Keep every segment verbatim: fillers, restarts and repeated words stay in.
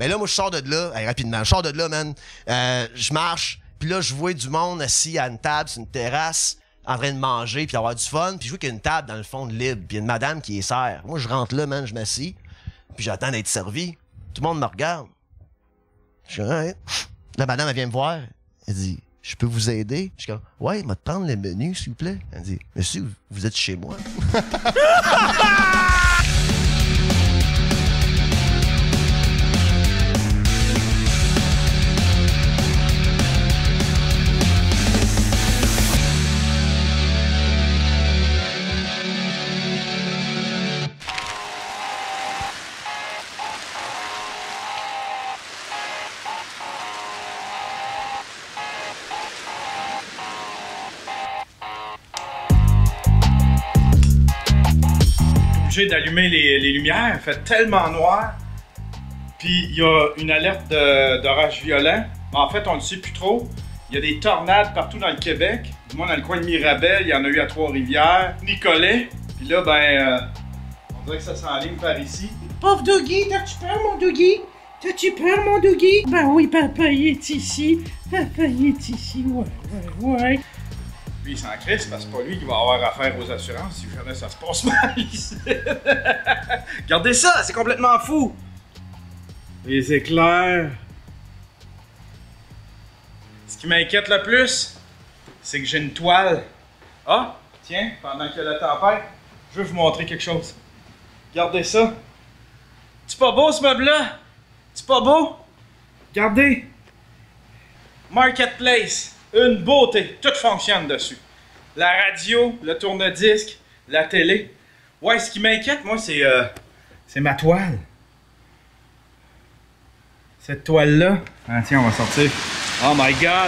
Ben là, moi, je sors de là, hey, rapidement, je sors de là, man. Euh, je marche, puis là, je vois du monde assis à une table, sur une terrasse, en train de manger, puis avoir du fun. Puis je vois qu'il y a une table dans le fond de libre, puis il y a une madame qui est sert. Moi, je rentre là, man, je m'assis, puis j'attends d'être servi. Tout le monde me regarde. Je suis ouais. La madame, elle vient me voir. Elle dit, je peux vous aider? Je suis comme, ouais, il m'a te prendre le menu, s'il vous plaît. Elle dit, monsieur, vous êtes chez moi. D'allumer les, les lumières, il fait tellement noir. Puis il y a une alerte d'orage violent. Mais en fait, on ne le sait plus trop. Il y a des tornades partout dans le Québec. Du moins dans le coin de Mirabel, il y en a eu à Trois-Rivières, Nicolet. Puis là, ben, euh, on dirait que ça s'enligne par ici. Pauvre Dougie, t'as-tu peur, mon Dougie? T'as-tu peur, mon Dougie? Ben oui, papa, il est ici. Papa, il est ici, ouais, ouais, ouais. Lui, il s'en crisse parce que c'est pas lui qui va avoir affaire aux assurances si jamais ça se passe mal ici. Regardez ça, c'est complètement fou. Les éclairs. Ce qui m'inquiète le plus, c'est que j'ai une toile. Ah, tiens, pendant qu'il y a la tempête, je veux vous montrer quelque chose. Regardez ça. C'est pas beau ce meuble-là? C'est pas beau? Regardez. Marketplace. Une beauté, tout fonctionne dessus. La radio, le tourne-disque, la télé. Ouais, ce qui m'inquiète, moi, c'est euh, c'est ma toile. Cette toile-là. Ah, tiens, on va sortir. Oh my God!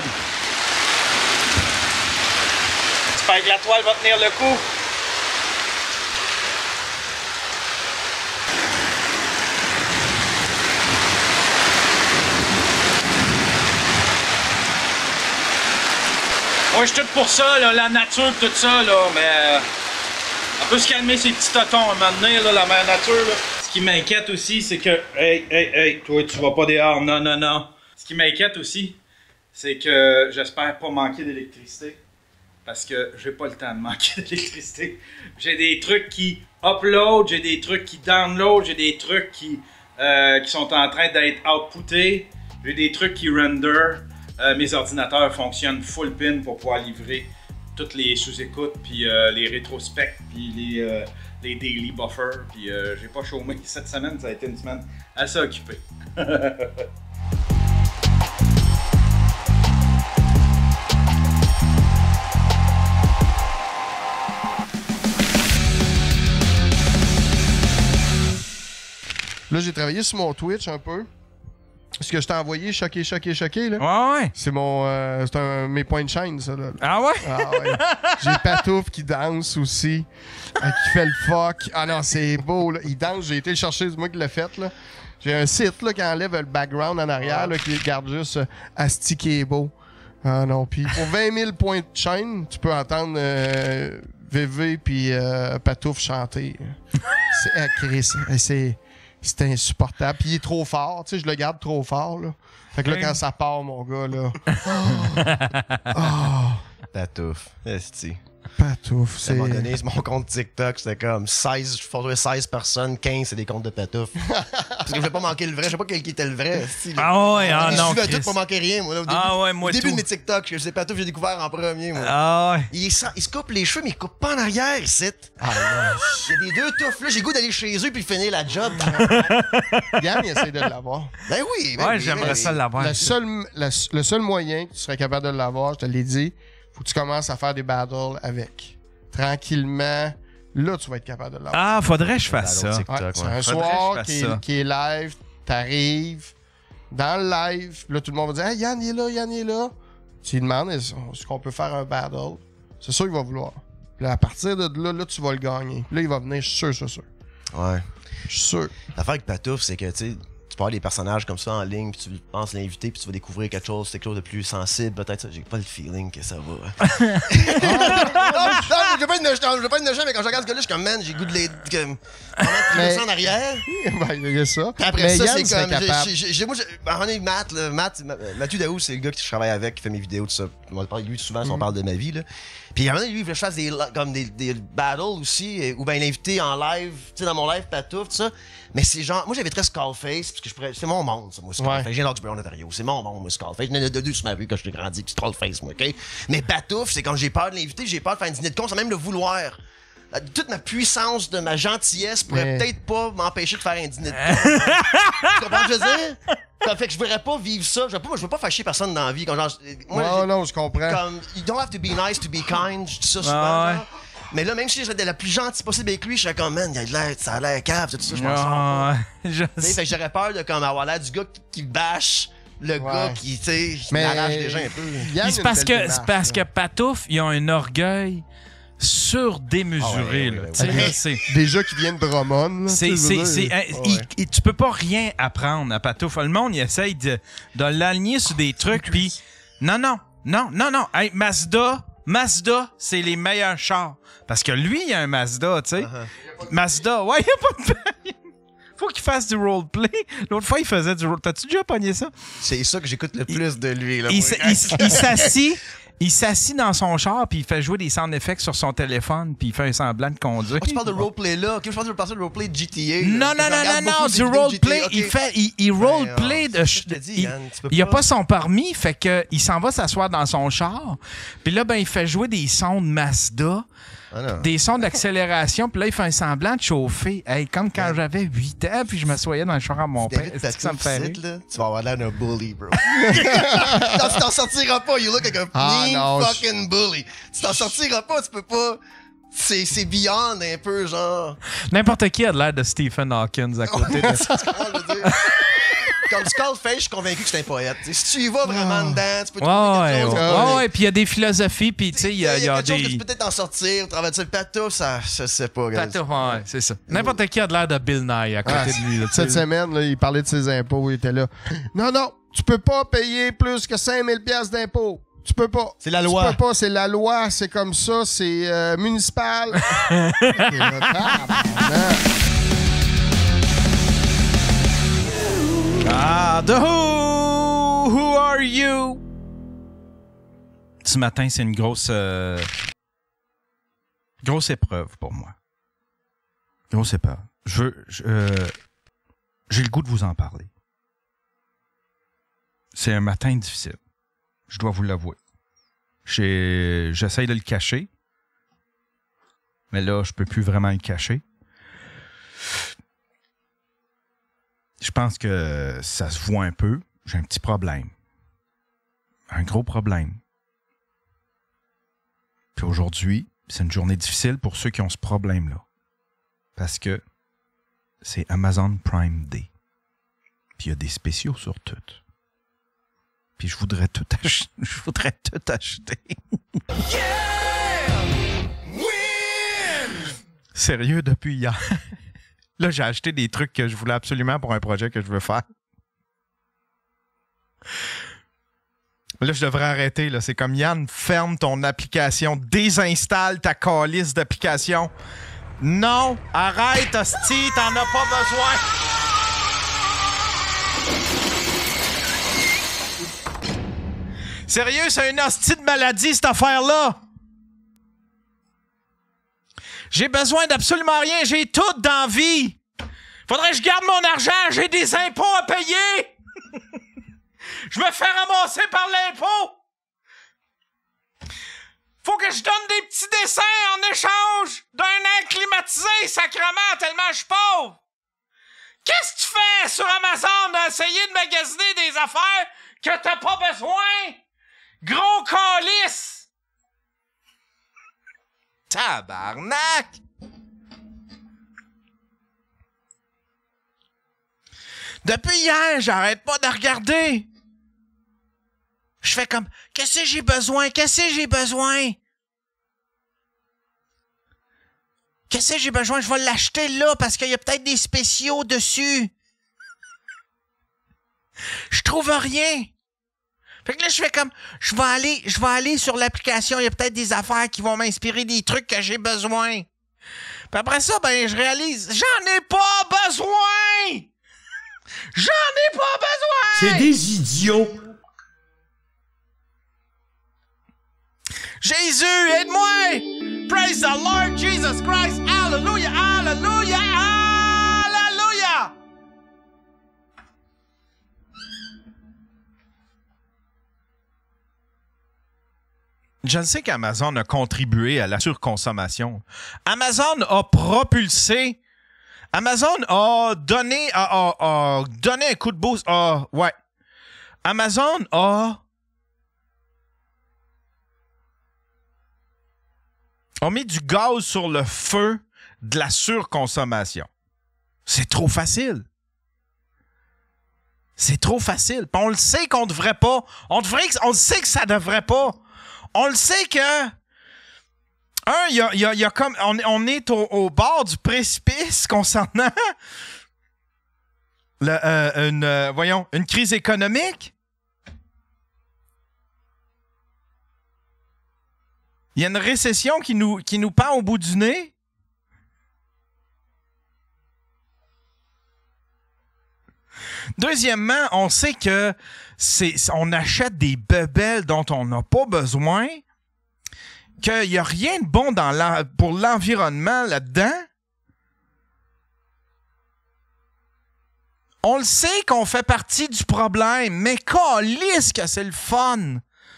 J'espère que la toile va tenir le coup. Moi, je suis tout pour ça, là, la nature, tout ça, là, mais euh, on peut se calmer ces petits totons à un moment donné, là, la mère nature, là. Ce qui m'inquiète aussi, c'est que, hey, hey, hey, toi, tu vas pas dehors, non, non, non. Ce qui m'inquiète aussi, c'est que j'espère pas manquer d'électricité, parce que j'ai pas le temps de manquer d'électricité. J'ai des trucs qui upload, j'ai des trucs qui download, j'ai des trucs qui, euh, qui sont en train d'être outputtés, j'ai des trucs qui render. Euh, mes ordinateurs fonctionnent full pin pour pouvoir livrer toutes les sous-écoutes, puis euh, les rétrospects, puis les, euh, les daily buffers, puis euh, j'ai pas chômé. Cette semaine, ça a été une semaine assez occupée. Là, j'ai travaillé sur mon Twitch un peu. Ce que je t'ai envoyé, choqué, choqué, choqué, là. Ouais, ouais. C'est mon. Euh, c'est un mes points de chaîne, ça, là. Ah ouais? Ah ouais. J'ai Patouf qui danse aussi. Euh, qui fait le fuck. Ah non, c'est beau, là. Il danse, j'ai été le chercher, c'est moi qui l'ai fait, là. J'ai un site, là, qui enlève le background en arrière, là, qui garde juste euh, Asti qui est beau. Ah non, puis pour vingt mille points de chaîne, tu peux entendre euh, V V puis euh, Patouf chanter. C'est ah, Chris, c'est. C'est insupportable. Puis il est trop fort. Tu sais, je le garde trop fort, là. Fait que là, quand ça part, mon gars, là... Oh! Oh. Patouf. Esti. Patouf, c'est... À un moment donné, sur mon compte TikTok, c'était comme seize, je faisais seize personnes, quinze, c'est des comptes de Patouf. Parce que je voulais pas manquer le vrai, je sais pas quel qui était le vrai. Esti. Ah ouais, ah je non, suivais Chris. tout pour manquer rien, moi. Là, au début, Ah ouais, moi au début tout. de mes TikTok, je sais Patouf, j'ai découvert en premier, moi. Ah ouais. Il, est, il se coupe les cheveux, mais il coupe pas en arrière, ici. Ah non. Il y a des deux touffes, là, j'ai le goût d'aller chez eux puis finir la job. Yann, il essaie de l'avoir. Ben oui, ben Ouais, oui, j'aimerais ben ça oui. l'avoir. Le seul, la- le seul moyen que tu serais capable de l'avoir, je te l'ai dit, faut que tu commences à faire des battles avec. Tranquillement, là, tu vas être capable de l'avoir. Ah, faudrait que je fasse Dans ça. l'autre Ouais, TikTok, c'est ouais. un Faudrait que soir je fasse qui ça. est, qui est live, t'arrives dans le live, là tout le monde va dire hey, Yann il est là, Yann il est là. Tu lui demandes est-ce qu'on peut faire un battle. C'est sûr qu'il va vouloir. Puis là, à partir de là, là, tu vas le gagner. Puis là, il va venir, je suis sûr, sûr, sûr. Ouais. Je suis sûr. L'affaire avec Patouf, c'est que, tu sais, tu peux avoir des personnages comme ça en ligne, puis tu penses l'inviter, puis tu vas découvrir quelque chose, quelque chose de plus sensible, peut-être ça. J'ai pas le feeling que ça va. Ah, non, non, je veux pas être méchant, je veux pas être méchant, mais quand je regarde ce gars-là, je suis comme, man, j'ai goût de les. Comme, Mais- en arrière. Ben, il y a ça. Puis après Mais ça, Yann c'est serait comme. j'ai- capable. j'ai- j'ai- Moi, j'ai- ben, on est Matt, là, Matt, Ma- Mathieu Daou, c'est le gars que je travaille avec, qui fait mes vidéos, tout ça. On parle de lui souvent si on parle de ma vie, là. Puis à un moment donné, lui, il voulait que je fasse des, li- comme des, des battles aussi, euh, ou bien l'inviter en live, tu sais, dans mon live, Patouf, tout ça. Mais c'est genre. Moi, j'avais très Skullface, parce que je pourrais. C'est mon monde, ça, moi, Skullface. Ouais. J'ai l'Oxbury en Ontario. C'est mon monde, moi, Skullface. J'en ai de deux sur ma rue quand je suis grandi, puis Skullface, moi, OK? Mais Patouf, c'est quand j'ai peur de l'inviter, j'ai peur de faire un dîner de con, sans même le vouloir. Toute ma puissance de ma gentillesse pourrait Mais- peut-être pas m'empêcher de faire un dîner de con. Tu comprends ce que je veux dire? Ça fait que je voudrais pas vivre ça. Je veux pas, moi, je veux pas fâcher personne dans la vie. Comme genre, moi, Ouais, j'ai- non, je comprends. comme, you don't have to be nice to be kind. Je dis ça souvent. Ah ouais. genre. Mais là, même si je serais de la plus gentille possible avec lui, je serais comme, man, il a de l'air, ça a l'air cave, tout ça, je pense. Ah, je Tu sais, fait que j'aurais peur de comme avoir l'air du gars qui, qui bâche le Ouais. gars qui, tu sais, qui Mais m'arrache déjà un peu. Yann, c'est une parce belle que, démarche, c'est parce là. que Patouf, ils ont un orgueil surdémesuré. Ah ouais, là. ouais, ouais, Tu sais, ouais. là, c'est- Déjà qui viennent de Drummond. là, C'est, tu sais, je veux c'est, dire. c'est, hein, Ouais. il- il- tu peux pas rien apprendre à Patouf. Le monde, il essaye de, de l'aligner sur des trucs, puis non, non, non, non, non. Hey, Mazda, Mazda, c'est les meilleurs chars. Parce que lui, il a un Mazda, tu sais. Uh-huh. Mazda, ouais, il a pas de... Faut qu'il fasse du roleplay. L'autre fois, il faisait du roleplay. T'as-tu déjà pogné ça? C'est ça que j'écoute le plus de lui. Là, Il, moi. s- il s- il s'assit, il s'assit dans son char, puis il fait jouer des sound effects sur son téléphone, puis il fait un semblant de conduire. Oh, tu parles de roleplay là. Ok, je pense que je parle de roleplay de G T A. là. Non, non, Je non, regarde non, beaucoup non, des du vidéos de G T A, roleplay. ok. Il fait, il, il roleplay Ouais, de. c'est ça que je te dis, il, Yann, tu peux il a pas- pas son permis, fait que il s'en va s'asseoir dans son char. Puis là, ben, il fait jouer des sons de Mazda, Ah, non. des sons d'accélération. Puis là, il fait un semblant de chauffer. Hey, comme quand j'avais huit ans, puis je m'assoyais dans le char à mon père. David Est-ce que ça me Patouf, fait site, rire? là, tu vas avoir l'air d'un bully, bro. non, tu t'en sortiras pas. You look like a Ah, mean non, je- fucking bully. Tu t'en sortiras pas, tu peux pas. C'est, c'est beyond un peu, genre. N'importe qui a de l'air de Stephen Hawkins à côté de. Tu comprends, je veux dire? Comme Skullface, je suis convaincu que c'est un poète. T'sais, si tu y vas vraiment dedans, tu peux Ouais, trouver ouais, quelque chose. ouais, ouais, ouais, puis il y a des philosophies, puis tu sais, il y a, il y a quelque chose que des. tu peux peut-être en sortir au travers de ça. Patouf, ça, je sais pas. gars. Patouf, ouais, c'est ça. N'importe qui a de l'air de Bill Nye à côté Ah, de lui. Là, tu Cette sais. semaine, là, il parlait de ses impôts. Il était là. Non, non, tu peux pas payer plus que cinq mille piastres d'impôts. Tu peux pas. C'est la loi. Tu peux pas, c'est la loi, c'est comme ça, c'est euh, municipal. Et là, tabarnak. Ah, The Who! Who are you? Ce matin, c'est une grosse... euh, grosse épreuve pour moi. Grosse épreuve. Je veux... je, euh, j'ai le goût de vous en parler. C'est un matin difficile. Je dois vous l'avouer. J'ai, j'essaye de le cacher. Mais là, je peux plus vraiment le cacher. Je pense que ça se voit un peu. J'ai un petit problème. Un gros problème. Puis aujourd'hui, c'est une journée difficile pour ceux qui ont ce problème-là. Parce que c'est Amazon Prime Day. Puis il y a des spéciaux sur tout. Puis je voudrais tout acheter. Je voudrais tout acheter. Sérieux, depuis hier. Là, j'ai acheté des trucs que je voulais absolument pour un projet que je veux faire. Là, je devrais arrêter. Là. C'est comme Yann, ferme ton application, désinstalle ta calice d'application. Non, arrête, hostie, t'en as pas besoin. Sérieux, c'est une hostie de maladie, cette affaire-là. J'ai besoin d'absolument rien, j'ai tout dans la vie. Faudrait que je garde mon argent, j'ai des impôts à payer. Je me fais ramasser par l'impôt. Faut que je donne des petits dessins en échange d'un air climatisé, sacrement, tellement je suis pauvre. Qu'est-ce que tu fais sur Amazon d'essayer de magasiner des affaires que t'as pas besoin? Gros calice! Tabarnak! Depuis hier, j'arrête pas de regarder. Je fais comme, qu'est-ce que j'ai besoin? Qu'est-ce que j'ai besoin? Qu'est-ce que j'ai besoin? Je vais l'acheter là parce qu'il y a peut-être des spéciaux dessus. Je trouve rien. Fait que là, je fais comme, je vais aller, je vais aller sur l'application, il y a peut-être des affaires qui vont m'inspirer des trucs que j'ai besoin. Puis après ça, ben, je réalise, j'en ai pas besoin! J'en ai pas besoin! C'est des idiots! Jésus, aide-moi! Praise the Lord Jesus Christ! Hallelujah! Hallelujah! Hallelujah! Je sais qu'Amazon a contribué à la surconsommation. Amazon a propulsé. Amazon a donné, a, a, a donné un coup de boost. A, ouais. Amazon a. a mis du gaz sur le feu de la surconsommation. C'est trop facile. C'est trop facile. Puis on le sait qu'on devrait pas. On devrait, on le sait que ça devrait pas. On le sait que, un, il y a, y a, y a comme, on, on est au, au bord du précipice concernant le, euh, une, euh, voyons, une crise économique. Il y a une récession qui nous, qui nous pend au bout du nez. Deuxièmement, on sait que c'est, on achète des bebelles dont on n'a pas besoin, qu'il n'y a rien de bon dans l'en, pour l'environnement là-dedans. On le sait qu'on fait partie du problème, mais calisse que c'est le fun.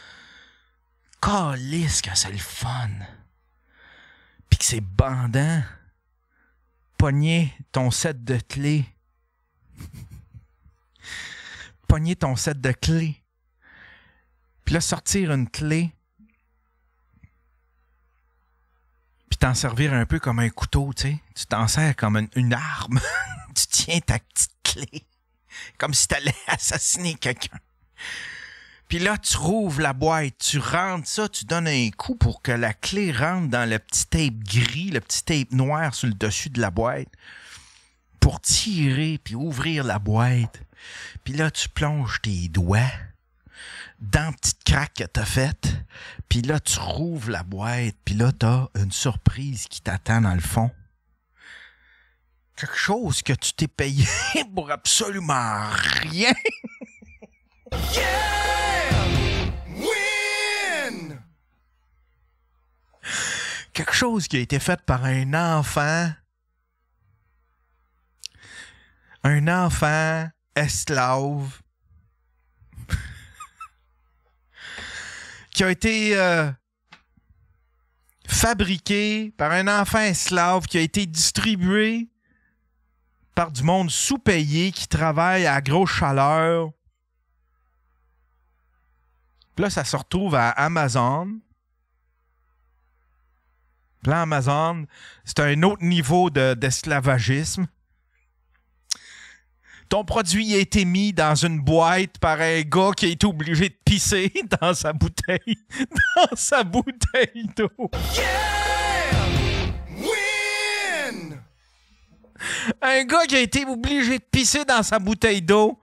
Calisse que c'est le fun. Puis que c'est bandant. Pogner ton set de clés. Pogner ton set de clés. Puis là, sortir une clé. Puis t'en servir un peu comme un couteau, tu sais. Tu t'en sers comme une, une arme. Tu tiens ta petite clé. Comme si t'allais assassiner quelqu'un. Puis là, tu rouvres la boîte, tu rentres ça, tu donnes un coup pour que la clé rentre dans le petit tape gris, le petit tape noir sur le dessus de la boîte. Pour tirer puis ouvrir la boîte. Puis là, tu plonges tes doigts dans la petite craque que t'as faite. Puis là, tu rouvres la boîte. Puis là, t'as une surprise qui t'attend dans le fond. Quelque chose que tu t'es payé pour absolument rien. Yeah! Win! Quelque chose qui a été fait par un enfant. Un enfant esclave qui a été euh, fabriqué par un enfant esclave qui a été distribué par du monde sous-payé qui travaille à grosse chaleur. Puis là, ça se retrouve à Amazon. Puis là, Amazon, c'est un autre niveau de, d'esclavagisme. Ton produit a été mis dans une boîte par un gars qui a été obligé de pisser dans sa bouteille. Dans sa bouteille d'eau. Yeah! Win! Un gars qui a été obligé de pisser dans sa bouteille d'eau.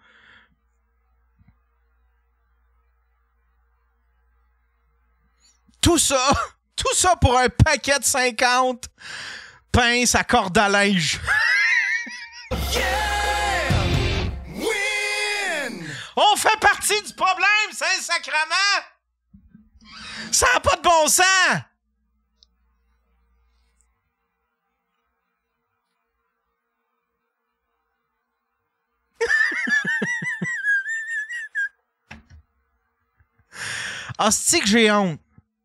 Tout ça, tout ça pour un paquet de cinquante pinces à corde à linge. Yeah! Win! On fait partie du problème, c'est sacrement! Ça n'a pas de bon sens! Hostie que j'ai honte.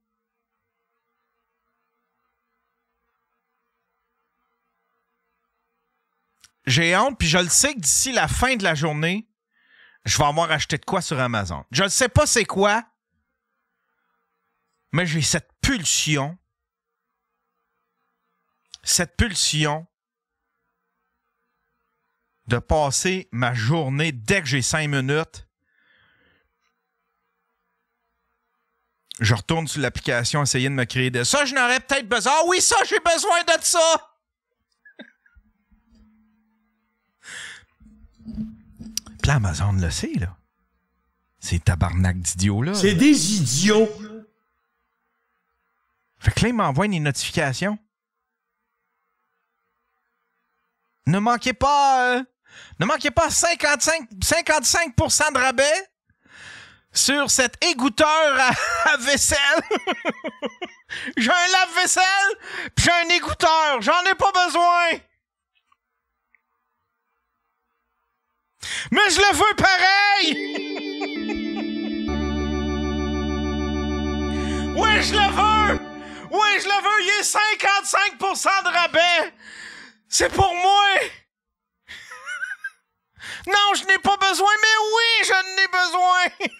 J'ai honte, puis je le sais que d'ici la fin de la journée, je vais avoir acheté de quoi sur Amazon. Je ne sais pas c'est quoi, mais j'ai cette pulsion, cette pulsion de passer ma journée dès que j'ai cinq minutes. Je retourne sur l'application, essayer de me créer de ça. Je n'aurais peut-être besoin. Ah oui, ça, j'ai besoin de ça! Puis là, Amazon le sait, là. Ces tabarnak d'idiots-là. C'est des idiots. Fait que là, il m'envoie une notification. Ne manquez pas... Euh, ne manquez pas cinquante-cinq, cinquante-cinq pour cent de rabais sur cet égoutteur à, à vaisselle. J'ai un lave-vaisselle, puis j'ai un égoutteur. J'en ai pas besoin. Mais je le veux pareil! Oui, je le veux! Oui, je le veux! Il est cinquante-cinq pour cent de rabais! C'est pour moi! Non, je n'ai pas besoin, mais oui, je n'ai besoin!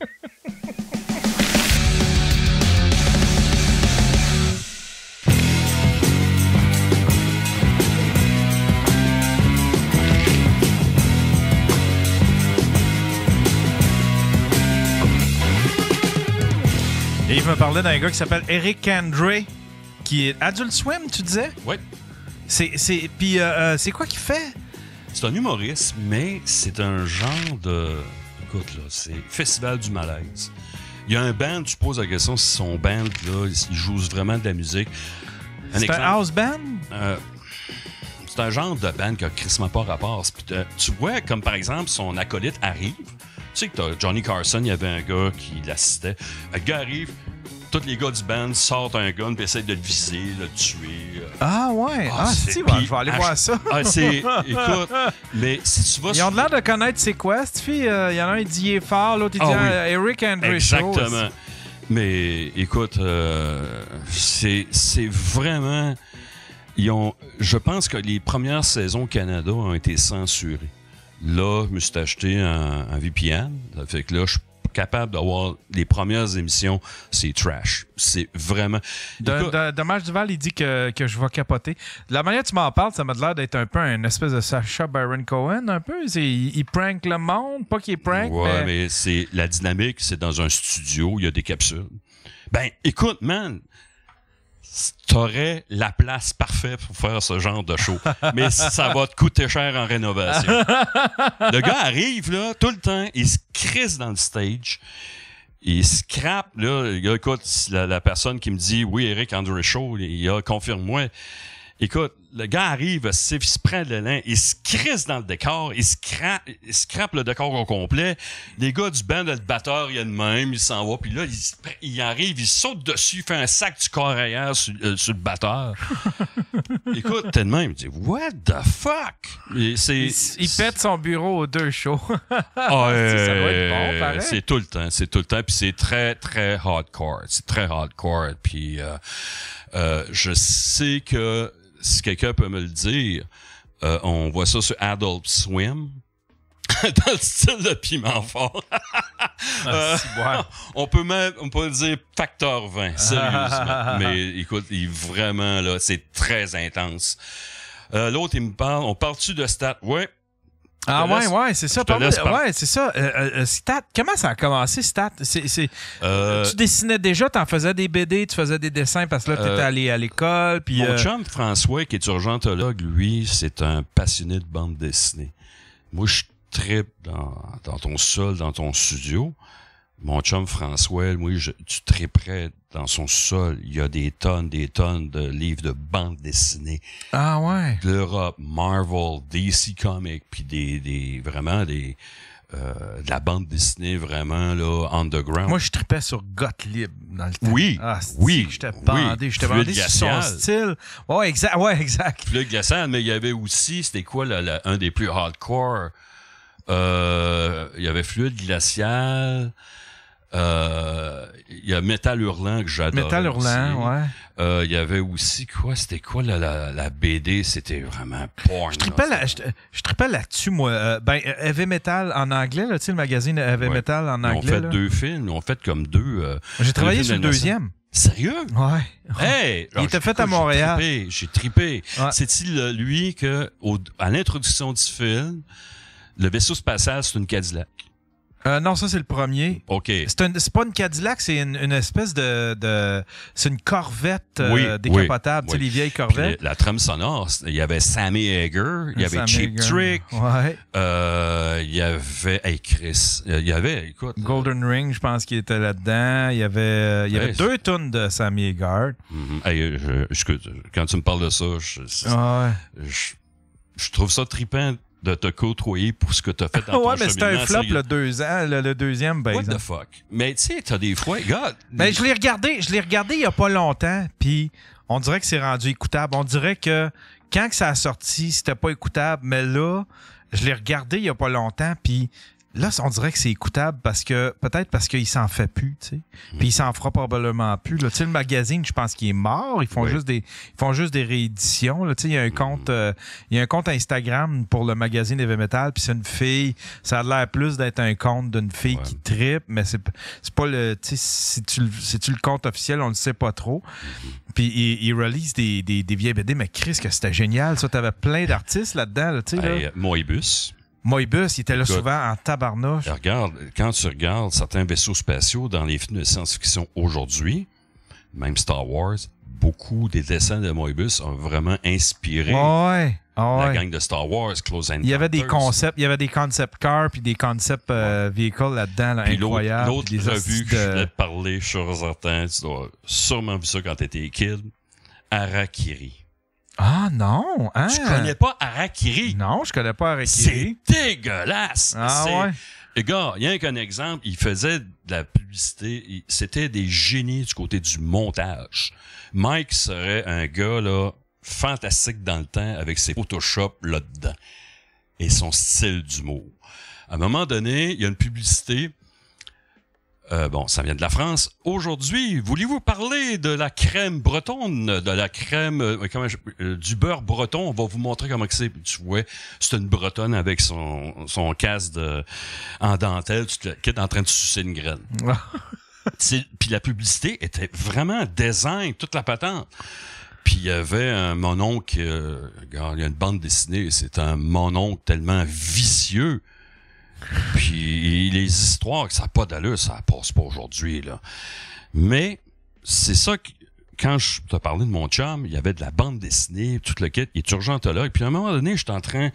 Et il me parlait d'un gars qui s'appelle Eric Andre, qui est Adult Swim, tu disais? Oui. C'est, c'est, puis euh, euh, c'est quoi qu'il fait? C'est un humoriste, mais c'est un genre de... Écoute, là, c'est Festival du malaise. Il y a un band, tu poses la question si son band, là, il joue vraiment de la musique. Un c'est exemple, un house band? Euh, c'est un genre de band qui a crissement pas rapport. Puis, euh, tu vois, comme par exemple, son acolyte arrive. Tu sais que t'as Johnny Carson, il y avait un gars qui l'assistait. Le gars arrive, tous les gars du band sortent un gun et essayent de le viser, de le tuer. Ah ouais? Ah, Ah, si, c'est- ouais, puis je vais aller à- voir ça. Ah, c'est... Écoute, mais si tu vas... Ils ont l'air de connaître c'est quoi, cette fille? Euh, Il y en a un, il dit il est fort, l'autre, il dit Ah oui. ah, Eric Andre Show. Exactement. Mais écoute, euh, c'est, c'est vraiment... Ils ont, je pense que les premières saisons au Canada ont été censurées. Là, je me suis acheté un, un V P N. Ça fait que là, je suis capable d'avoir les premières émissions. C'est trash. C'est vraiment... De, Écoute, de, Dommage Duval, il dit que, que je vais capoter. De la manière que tu m'en parles, ça m'a l'air d'être un peu une espèce de Sacha Baron Cohen, un peu. C'est, il, il prank le monde, pas qu'il prank, ouais, mais... mais c'est la dynamique, c'est dans un studio, il y a des capsules. Ben, écoute, man, t'aurais la place parfaite pour faire ce genre de show. Mais ça va te coûter cher en rénovation. Le gars arrive, là, tout le temps, il se crisse dans le stage. Il scrape, là. Le gars, écoute, la, la personne qui me dit, oui, Eric Andre Show, il a confirme-moi. Écoute, le gars arrive, il se prend le lin, il se crisse dans le décor, il scrape, il scrape le décor au complet. Les gars du band, le batteur, il y a de même, il s'en va, puis là, il, il arrive, il saute dessus, il fait un sac du corps ailleurs sur, euh, sur le batteur. Écoute, t'es de même, il dit, what the fuck? Et c'est, Il, il pète son bureau aux deux shows. Ah, euh, ça doit être bon, pareil. c'est tout le temps, c'est tout le temps, puis c'est très, très hardcore. C'est très hardcore, puis euh, euh, je sais que si quelqu'un peut me le dire, euh, on voit ça sur Adult Swim, dans le style de piment fort. Euh, ouais. on peut même, on peut dire facteur vingt, sérieusement. Mais écoute, il vraiment, là, c'est très intense. Euh, l'autre, il me parle, on parle-tu de stats? Ouais. Ah te ouais, laisse- ouais, c'est ça. je te Parle- laisse par- ouais, c'est ça. Euh, euh, Stat, comment ça a commencé, Stat? C'est, c'est, Euh, tu dessinais déjà, t'en faisais des B D, tu faisais des dessins parce que là, t'étais Euh, allé à l'école. Puis, Mon euh, chum François, qui est urgentologue, lui, c'est un passionné de bande dessinée. Moi, je trippe dans, dans ton sol, dans ton studio. Mon chum François, moi, je, tu tripperais dans son sol. Il y a des tonnes, des tonnes de livres de bande dessinée. Ah ouais. L'Europe, Marvel, D C Comics, puis des, des, vraiment des, euh, de la bande dessinée vraiment, là, underground. Moi, je tripais sur Gottlieb dans le temps. Oui, Ah, c'est- oui, J'étais oui. bandé, j'étais Fluide bandé sur son glacial. style. Ouais, exact. Ouais, exact. Puis là, glaçant, mais il y avait aussi, c'était quoi, la- la- un des plus hardcore? Euh, il y avait Fluide glacial. Euh, il y a Métal Hurlant que j'adore. Métal Hurlant, ouais. Euh, il y avait aussi quoi? C'était quoi la, la, la B D? C'était vraiment porn. Je tripais, là, je, je tripais là-dessus, moi. Euh, ben, euh, Heavy Metal en anglais, là, tu sais, le magazine Heavy Ouais. Metal en Ils ont anglais. fait là. deux films. Ils ont fait comme deux... euh, J'ai travaillé deux sur le films d'animation. deuxième. Sérieux? Ouais. Hey! Il était fait à Montréal. J'ai trippé. J'ai trippé. Ouais. C'est-il euh, lui que, au, à l'introduction du film, le vaisseau spatial, c'est une Cadillac. Euh, non, ça, c'est le premier. OK. C'est, un, c'est pas une Cadillac, c'est une, une espèce de, de... C'est une Corvette euh, Oui, décapotable, oui, tu sais, oui. les vieilles Puis Corvettes. la trame sonore, il y avait Sammy Hagar, il y avait Sammy Cheap Hagar. Trick, Ouais. euh, il y avait... Hey, Chris, il y avait, écoute... Golden Ring, je pense qu'il était là-dedans. Il y avait, il y avait Ouais, deux tonnes de Sammy Hagar. Mm-hmm. Hey, je, je, quand tu me parles de ça, je, Ouais. je, je trouve ça trippant de te côtoyer pour ce que tu as fait dans ton Ouais, mais c'était un cheminement. flop C'est- le, deux ans, le, le deuxième, ben. What the fuck? Mais tu sais, t'as des fois, regarde. Ben, je l'ai regardé, je l'ai regardé il y a pas longtemps, puis on dirait que c'est rendu écoutable. On dirait que quand que ça a sorti, c'était pas écoutable, mais là, je l'ai regardé il y a pas longtemps, puis là, on dirait que c'est écoutable parce que peut-être parce qu'il s'en fait plus, tu sais. Puis il s'en fera probablement plus. Tu sais, le magazine, je pense qu'il est mort. Ils font Oui. juste des, ils font juste des rééditions. Là. Tu sais, il y a un compte, euh, il y a un compte Instagram pour le magazine Heavy Metal. Puis c'est une fille. Ça a l'air plus d'être un compte d'une fille Ouais. qui trippe, mais c'est, c'est pas le, tu sais, si tu, le- si tu le compte officiel, on le sait pas trop. Puis il, il release des, des, des vieilles B D, mais Chris, que c'était génial. Ça, t'avais plein d'artistes là-dedans, là, tu sais. Hey, là. Moebius. Moebius, il était là Écoute. souvent en tabarnouche. Et regarde, quand tu regardes certains vaisseaux spatiaux dans les films de science-fiction aujourd'hui, même Star Wars, beaucoup des dessins de Moebius ont vraiment inspiré Ouais. Ah la ouais. gang de Star Wars, Close Encounters. Il y avait des concepts, il y avait des concept cars puis des concept euh, vehicles là-dedans, là, Puis l'autre, incroyables. l'autre puis des revue hosties que je de- voulais te parler, je suis certain, tu dois sûrement vu ça quand t'étais kid, Harakiri. Ah non, hein? Tu connais pas Harakiri? Non, je connais pas C'est Harakiri. dégueulasse! Ah C'est- ouais? Les gars, il y a qu'un exemple, il faisait de la publicité, il- c'était des génies du côté du montage. Mike serait un gars là fantastique dans le temps avec ses Photoshop là-dedans et son style d'humour. À un moment donné, il y a une publicité. Euh, bon, ça vient de la France. Aujourd'hui, voulez-vous parler de la crème bretonne, de la crème, euh, comment je- euh, du beurre breton? On va vous montrer comment que c'est. Puis tu vois, c'est une bretonne avec son, son casque de, en dentelle, tu te, qui est en train de sucer une graine. C'est- Puis la publicité était vraiment design, toute la patente. Puis il y avait un mononcle, euh, regarde, il y a une bande dessinée, c'est un mononcle tellement vicieux. Puis les histoires que ça n'a pas d'allure, ça passe pas aujourd'hui, là. Mais c'est ça que, quand je te parlais de mon chum, il y avait de la bande dessinée, tout le kit, il est urgentologue. Puis à un moment donné, j'étais en train...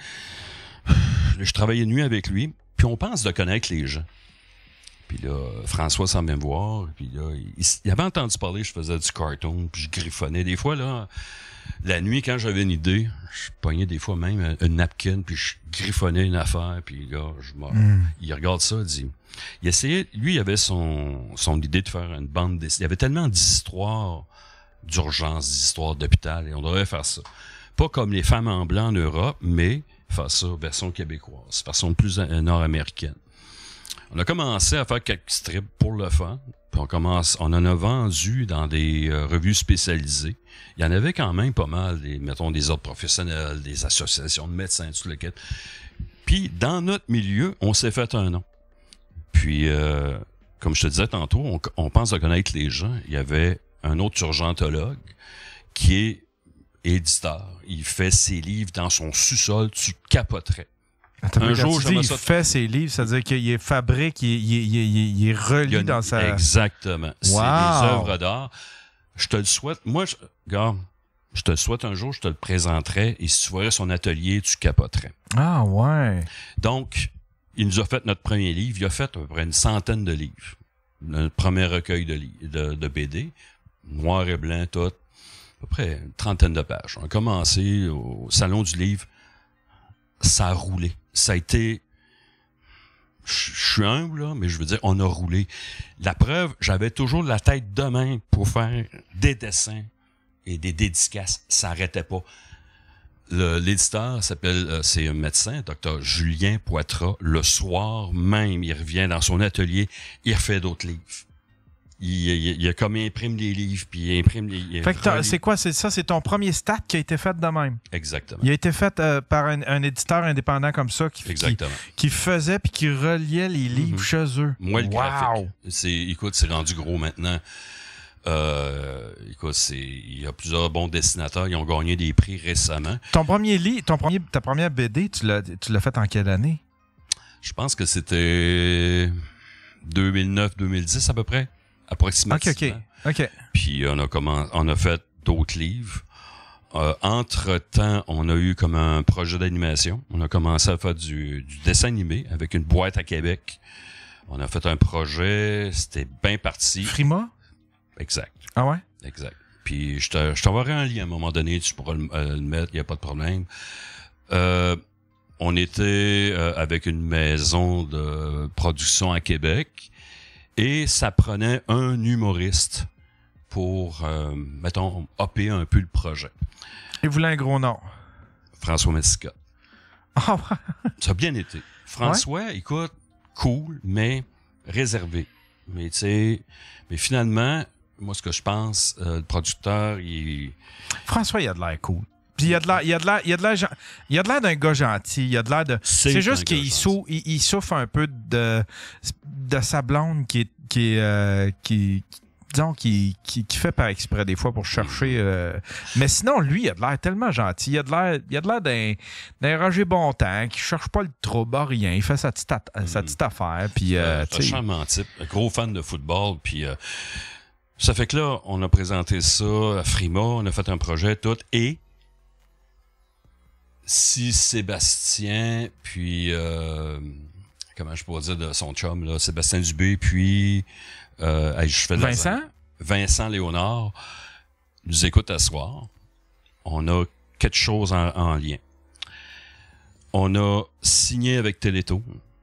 Je travaillais nuit avec lui, puis on pense de connaître les gens. Puis là, François s'en vient me voir, puis là, il, il avait entendu parler, je faisais du cartoon, puis je griffonnais. Des fois, là, la nuit, quand j'avais une idée, je pognais des fois même un, un napkin, puis je griffonnais une affaire, puis là, je m'en- Mm. il regarde ça, il dit... Il essayait, lui, il avait son, son idée de faire une bande dessinée. Il y avait tellement d'histoires d'urgence, d'histoires d'hôpital, et on devrait faire ça. Pas comme les femmes en blanc en Europe, mais faire ça version québécoise, version plus euh, nord-américaine. On a commencé à faire quelques strips pour le fun, puis on commence, on en a vendu dans des euh, revues spécialisées. Il y en avait quand même pas mal, des, mettons, des ordres professionnels, des associations de médecins, tout le kit. Puis, dans notre milieu, on s'est fait un nom. Puis, euh, comme je te disais tantôt, on, on pense à connaître les gens. Il y avait un autre urgentologue qui est éditeur. Il fait ses livres dans son sous-sol, tu capoterais. Attends, Un quand jour, tu dis, j'aimerais il ça- fait ses livres, c'est-à-dire qu'il est fabrique, il est, il est, il est, il est- il est relié Il y a une- dans sa... Exactement. C'est Wow. des œuvres d'art. Je te le souhaite. Moi, je, regarde, je te le souhaite un jour, je te le présenterai et si tu voyais son atelier, tu capoterais. Ah ouais. Donc, il nous a fait notre premier livre. Il a fait à peu près une centaine de livres. Notre premier recueil de, li- de, de B D, noir et blanc, tout. À peu près une trentaine de pages. On a commencé au Salon du Livre. Ça a roulé. Ça a été... Je je suis humble, là, mais je veux dire, on a roulé. La preuve, j'avais toujours la tête de main pour faire des dessins et des dédicaces. Ça n'arrêtait pas. Le- L'éditeur s'appelle, euh, c'est un médecin, docteur Julien Poitras. Le soir même, il revient dans son atelier, il refait d'autres livres. Il, il, il a comme il imprime des livres, puis il imprime les... il Fait que t'as- relit- c'est quoi? C'est ça, c'est ton premier stat qui a été fait de même. Exactement. Il a été fait euh, par un, un éditeur indépendant comme ça qui, qui, Exactement. qui faisait puis qui reliait les livres Mhm. chez eux. Moi, le Wow! graphique. C'est, écoute, c'est rendu gros maintenant. Euh, écoute, c'est, il y a plusieurs bons dessinateurs. Ils ont gagné des prix récemment. Ton premier livre, ton premier, ta première B D, tu l'as, tu l'as fait en quelle année? Je pense que c'était deux mille neuf deux mille dix à peu près, approximativement. OK, OK. OK. Puis on a commencé, on a fait d'autres livres. Euh, entre-temps, on a eu comme un projet d'animation. On a commencé à faire du, du dessin animé avec une boîte à Québec. On a fait un projet, c'était bien parti. Frima? Exact. Ah ouais? Exact. Puis je, te, je t'enverrai un lien à un moment donné, tu pourras le, euh, le mettre, il n'y a pas de problème. Euh, on était euh, avec une maison de production à Québec et ça prenait un humoriste pour, euh, mettons, hopper un peu le projet. Il voulait un gros nom. François Mascotte. Ah ouais? Ça a bien été. François, ouais? Écoute, cool, mais réservé. Mais tu sais, mais finalement, moi, ce que je pense, euh, le producteur, il... François, il a de l'air cool. Puis il a de l'air, il a de l'air, il a de l'air, il a de l'air d'un gars gentil. Il a de l'air de. C'est, c'est juste qu'il sou, il, il souffre un peu de de sa blonde qui est qui est euh, qui disons qui, qui qui fait par exprès des fois pour chercher. Euh... Mais sinon, lui, il a de l'air tellement gentil. Il a de l'air, il a de l'air d'un d'un Roger Bontemps qui cherche pas le trouble, rien. Il fait sa petite a- mm. sa petite affaire. Puis euh, c'est un charmant type, un gros fan de football. Puis euh, ça fait que là, on a présenté ça à Frima, on a fait un projet tout et si Sébastien, puis euh, comment je pourrais dire de son chum, là, Sébastien Dubé, puis euh, je fais de Vincent? La, Vincent Léonard nous écoute à soir. On a quelque chose en, en lien. On a signé avec Télétoon.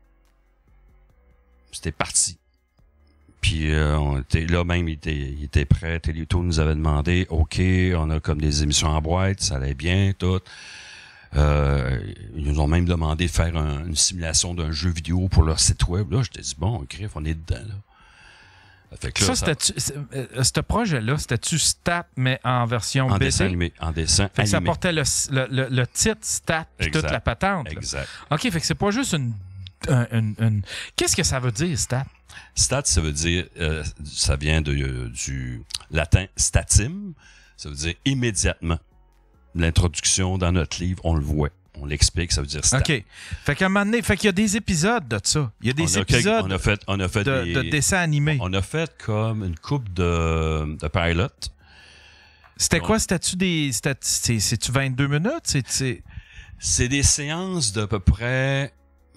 C'était parti. Puis euh, on était là même, il était, il était prêt. Télétoon nous avait demandé, OK, on a comme des émissions en boîte, ça allait bien, tout. Euh, ils nous ont même demandé de faire un, une simulation d'un jeu vidéo pour leur site web. Là, je t'ai dit, bon, griffe, on est dedans, là. Fait que là, ça, c'était-tu, euh, ce projet-là, c'était-tu Stat, mais en version en B D? Dessin animé, en dessin fait que animé. ça portait le, le, le, le titre Stat et toute la patente. Là. Exact. OK, fait que c'est pas juste une... une, une... Qu'est-ce que ça veut dire, Stat? Stat, ça veut dire... Euh, ça vient de, euh, du latin statim. Ça veut dire immédiatement. L'introduction dans notre livre, on le voit. On l'explique, ça veut dire stat. OK. Fait qu'à un moment donné, fait qu'il y a des épisodes de ça. Il y a des on a épisodes quelques, on a fait, on a fait de, des, de dessins animés. On a fait comme une coupe de, de pilotes. C'était Donc, quoi? C'était-tu des... C'était, c'est, c'est-tu vingt-deux minutes? C'est, c'est... c'est des séances d'à peu près...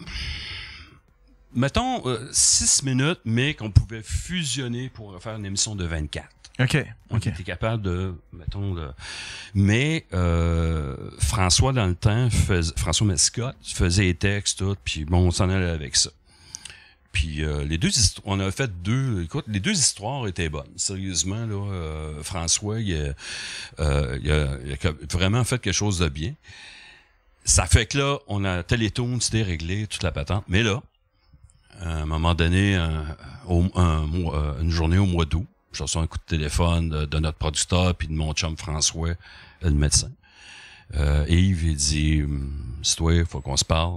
Mettons euh, six minutes, mais qu'on pouvait fusionner pour faire une émission de vingt-quatre. OK. On OK. était capable de, mettons, de... Mais euh, François, dans le temps, fais... François Mascotte faisait les textes, tout, puis bon, on s'en allait avec ça. Puis euh, les deux histoires, on a fait deux, écoute, les deux histoires étaient bonnes. Sérieusement, là, euh, François, il a, euh, il, a, il a vraiment fait quelque chose de bien. Ça fait que là, on a Télétoon, c'était réglé, toute la patente. Mais là, à un moment donné, un, un, un, une journée au mois d'août, je reçois un coup de téléphone de, de notre producteur puis de mon chum François, le médecin. Euh, Yves, il dit, c'est toi, il faut qu'on se parle.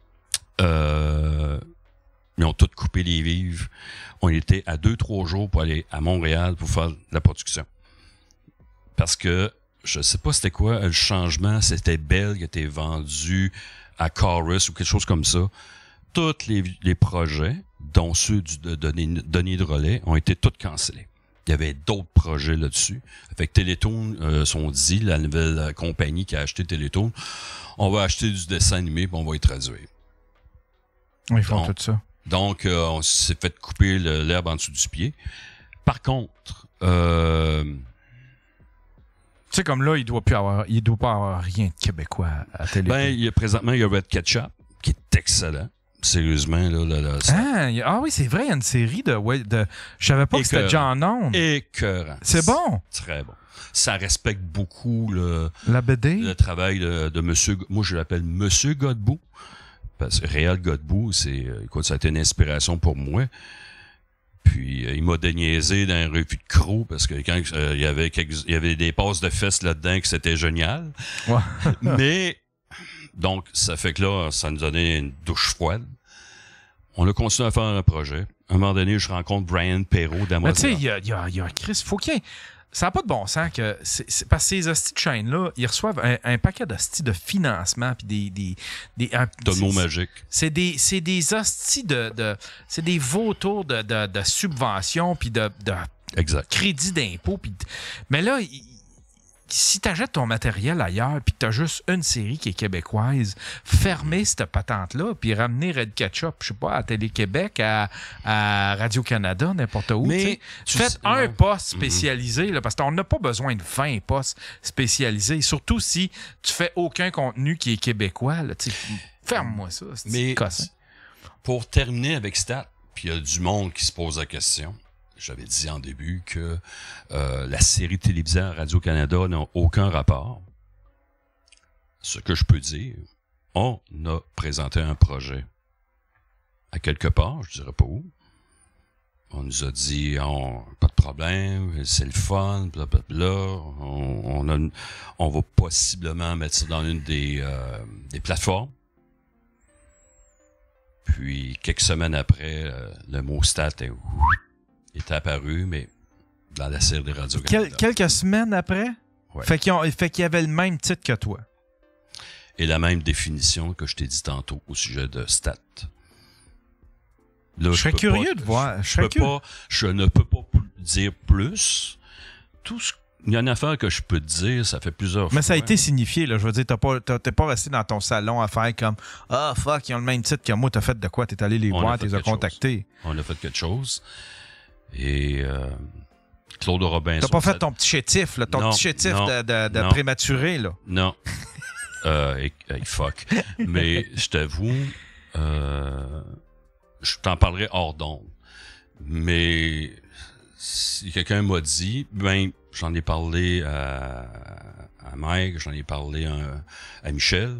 Euh, ils ont tous coupé les vivres. On était à deux, trois jours pour aller à Montréal pour faire la production. Parce que, je sais pas c'était quoi, le changement, c'était Bell qui était vendu à Chorus ou quelque chose comme ça. Tous les, les projets, dont ceux du, de Denis, Denis de Relais, ont été tous cancellés. Il y avait d'autres projets là-dessus. Fait que Télétoon, euh, sont dit, la nouvelle euh, compagnie qui a acheté Télétoon, on va acheter du dessin animé puis on va y traduire. Ils font donc, tout ça. Donc, euh, on s'est fait couper le, l'herbe en dessous du pied. Par contre, euh, tu sais, comme là, il doit plus avoir, il doit pas avoir rien de québécois à, à Télétoon. ben, il y a, présentement, il y a Red Ketchup, qui est excellent. Sérieusement, là, là, là ça... Ah, y a, ah oui, c'est vrai, il y a une série de... Ouais, de je savais pas que c'était John Onde. Écœurant. C'est bon. Très bon. Ça respecte beaucoup le, La B D. le travail de, de Monsieur... Moi, je l'appelle Monsieur Godbout. Parce que Réal Godbout, c'est, écoute, ça a été une inspiration pour moi. Puis, euh, il m'a déniaisé dans une revue de Croc parce que quand euh, il y avait quelques, il y avait des passes de fesses là-dedans que c'était génial. Ouais. Mais... Donc, ça fait que là, ça nous donnait une douche froide. On a continué à faire un projet. un moment donné, je rencontre Brian Perrault dans Mais tu sais, il y a, y a, y a Chris, faut qu'il y ait... Ça n'a pas de bon sens que... c'est- c'est- parce que ces hosties de chaînes-là, ils reçoivent un, un paquet d'hosties de financement puis des... des, des un- T'as le mot c'est- magique. C'est des, c'est des hosties de... de c'est des vautours de, de, de subventions puis de, de Exact. crédit d'impôt. Puis de- mais là, il- si tu achètes ton matériel ailleurs puis que tu as juste une série qui est québécoise, fermer cette patente-là puis ramener Red Ketchup, je sais pas, à Télé-Québec, à, à Radio-Canada, n'importe où. Mais tu sais. tu Faites sais- un ouais. poste spécialisé, là, parce qu'on n'a pas besoin de vingt postes spécialisés, surtout si tu fais aucun contenu qui est québécois. Là, tu sais. Ferme-moi ça, c'est Mais cossin. pour terminer avec Stat, puis il y a du monde qui se pose la question. J'avais dit en début que euh, la série télévisée à Radio-Canada n'a aucun rapport. Ce que je peux dire, on a présenté un projet à quelque part, je dirais pas où. On nous a dit, on, pas de problème, c'est le fun, blablabla. On, on, a une- on va possiblement mettre ça dans une des, euh, des plateformes. Puis, quelques semaines après, euh, le mot stat est, est apparu, mais dans la série de Radio-Canada. Quel- quelques semaines après, Ouais. fait qu'il fait qu'il y avait le même titre que toi. Et la même définition que je t'ai dit tantôt au sujet de stat. Là, Je serais peux curieux pas- de voir. Je Je, serais peux curieux. pas, je ne peux pas plus dire plus. Tout ce, il y a une affaire que je peux te dire, ça fait plusieurs fois. Mais ça a été signifié, là. Je veux dire, t'as pas, t'as- t'es pas resté dans ton salon à faire comme ah fuck, ils ont le même titre que moi, t'as fait de quoi? T'es allé les On a voir, fait t'es as quelque chose. contactés. On a fait quelque chose. Et euh, Claude Robinson. T'as pas fait ça- ton petit chétif, là, ton Non, petit chétif non, de, de, de non. prématuré, là. Non. euh, et- hey, fuck. Mais je t'avoue, euh, je t'en parlerai hors d'onde. Mais si quelqu'un m'a dit, ben, j'en ai parlé à, à Mike, j'en ai parlé à, à Michel.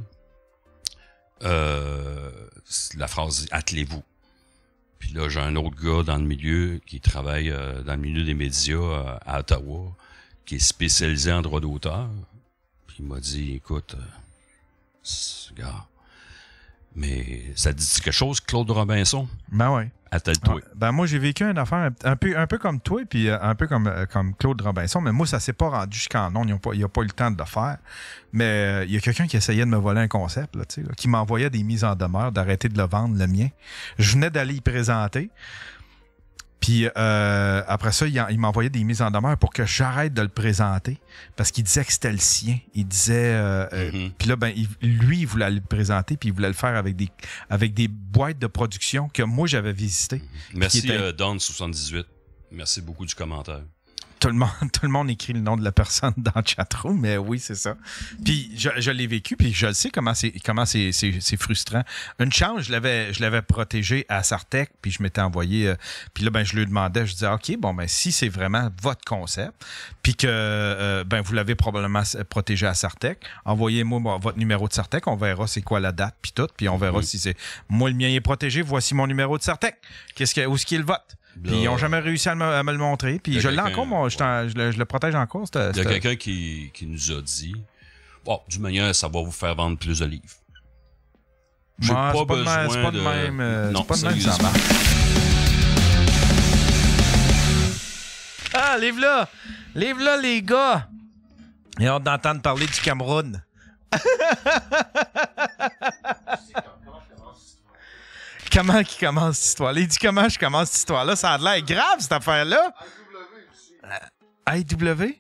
Euh, la phrase dit, attelez-vous. Puis là, j'ai un autre gars dans le milieu qui travaille euh, dans le milieu des médias euh, à Ottawa, qui est spécialisé en droit d'auteur. Puis il m'a dit, écoute, euh, c'est- gars, mais ça te dit quelque chose, Claude Robinson? Ben ouais. Attelle-toi. Ouais. Ben moi, j'ai vécu une affaire un, un peu, un peu comme toi, puis euh, un peu comme, euh, comme Claude Robinson, mais moi, ça s'est pas rendu jusqu'en non. Ils ont pas, il a pas eu le temps de le faire. Mais euh, il y a quelqu'un qui essayait de me voler un concept, là, tu sais, là, qui m'envoyait des mises en demeure d'arrêter de le vendre, le mien. Je venais d'aller y présenter. Puis euh, après ça, il, en- il m'envoyait des mises en demeure pour que j'arrête de le présenter parce qu'il disait que c'était le sien. Il disait... euh, euh, Mhm. Puis là, ben, il- lui, il voulait le présenter puis il voulait le faire avec des, avec des boîtes de production que moi, j'avais visitées. Merci, qui était- euh, Don soixante-dix-huit. Merci beaucoup du commentaire. Tout le monde, tout le monde écrit le nom de la personne dans le chatroom, mais oui, c'est ça. Puis je, je l'ai vécu, puis je le sais comment c'est comment c'est, c'est, c'est frustrant. Une chance, je l'avais je l'avais protégé à Sartec, puis je m'étais envoyé. euh, puis là, ben je lui demandais, je disais, ok, bon ben si c'est vraiment votre concept, puis que euh, ben vous l'avez probablement s- protégé à Sartec, envoyez-moi bon, votre numéro de Sartec, on verra c'est quoi la date, puis tout, puis on verra Mhm. si c'est moi le mien est protégé. Voici mon numéro de Sartec. Qu'est-ce que où est-ce qu'il le vote? Puis ils n'ont jamais réussi à me, à me le montrer. Il y Puis a je l'ai quelqu'un- encore, moi, je, t'en- je le, je le protège encore. c'est- Il y a c'est- quelqu'un qui, qui nous a dit, bon, d'une manière, ça va vous faire vendre plus de livres. J'ai Ouais, pas c'est pas de même- besoin c'est pas de de- même, euh, Non, c'est pas de même que ça sérieusement. marche. Ah, livre-là! Livre-là, les gars! Et hâte d'entendre parler du Cameroun. Comment qui commence cette histoire? Il dit comment je commence cette histoire-là? Ça a l'air grave, cette affaire-là. I W?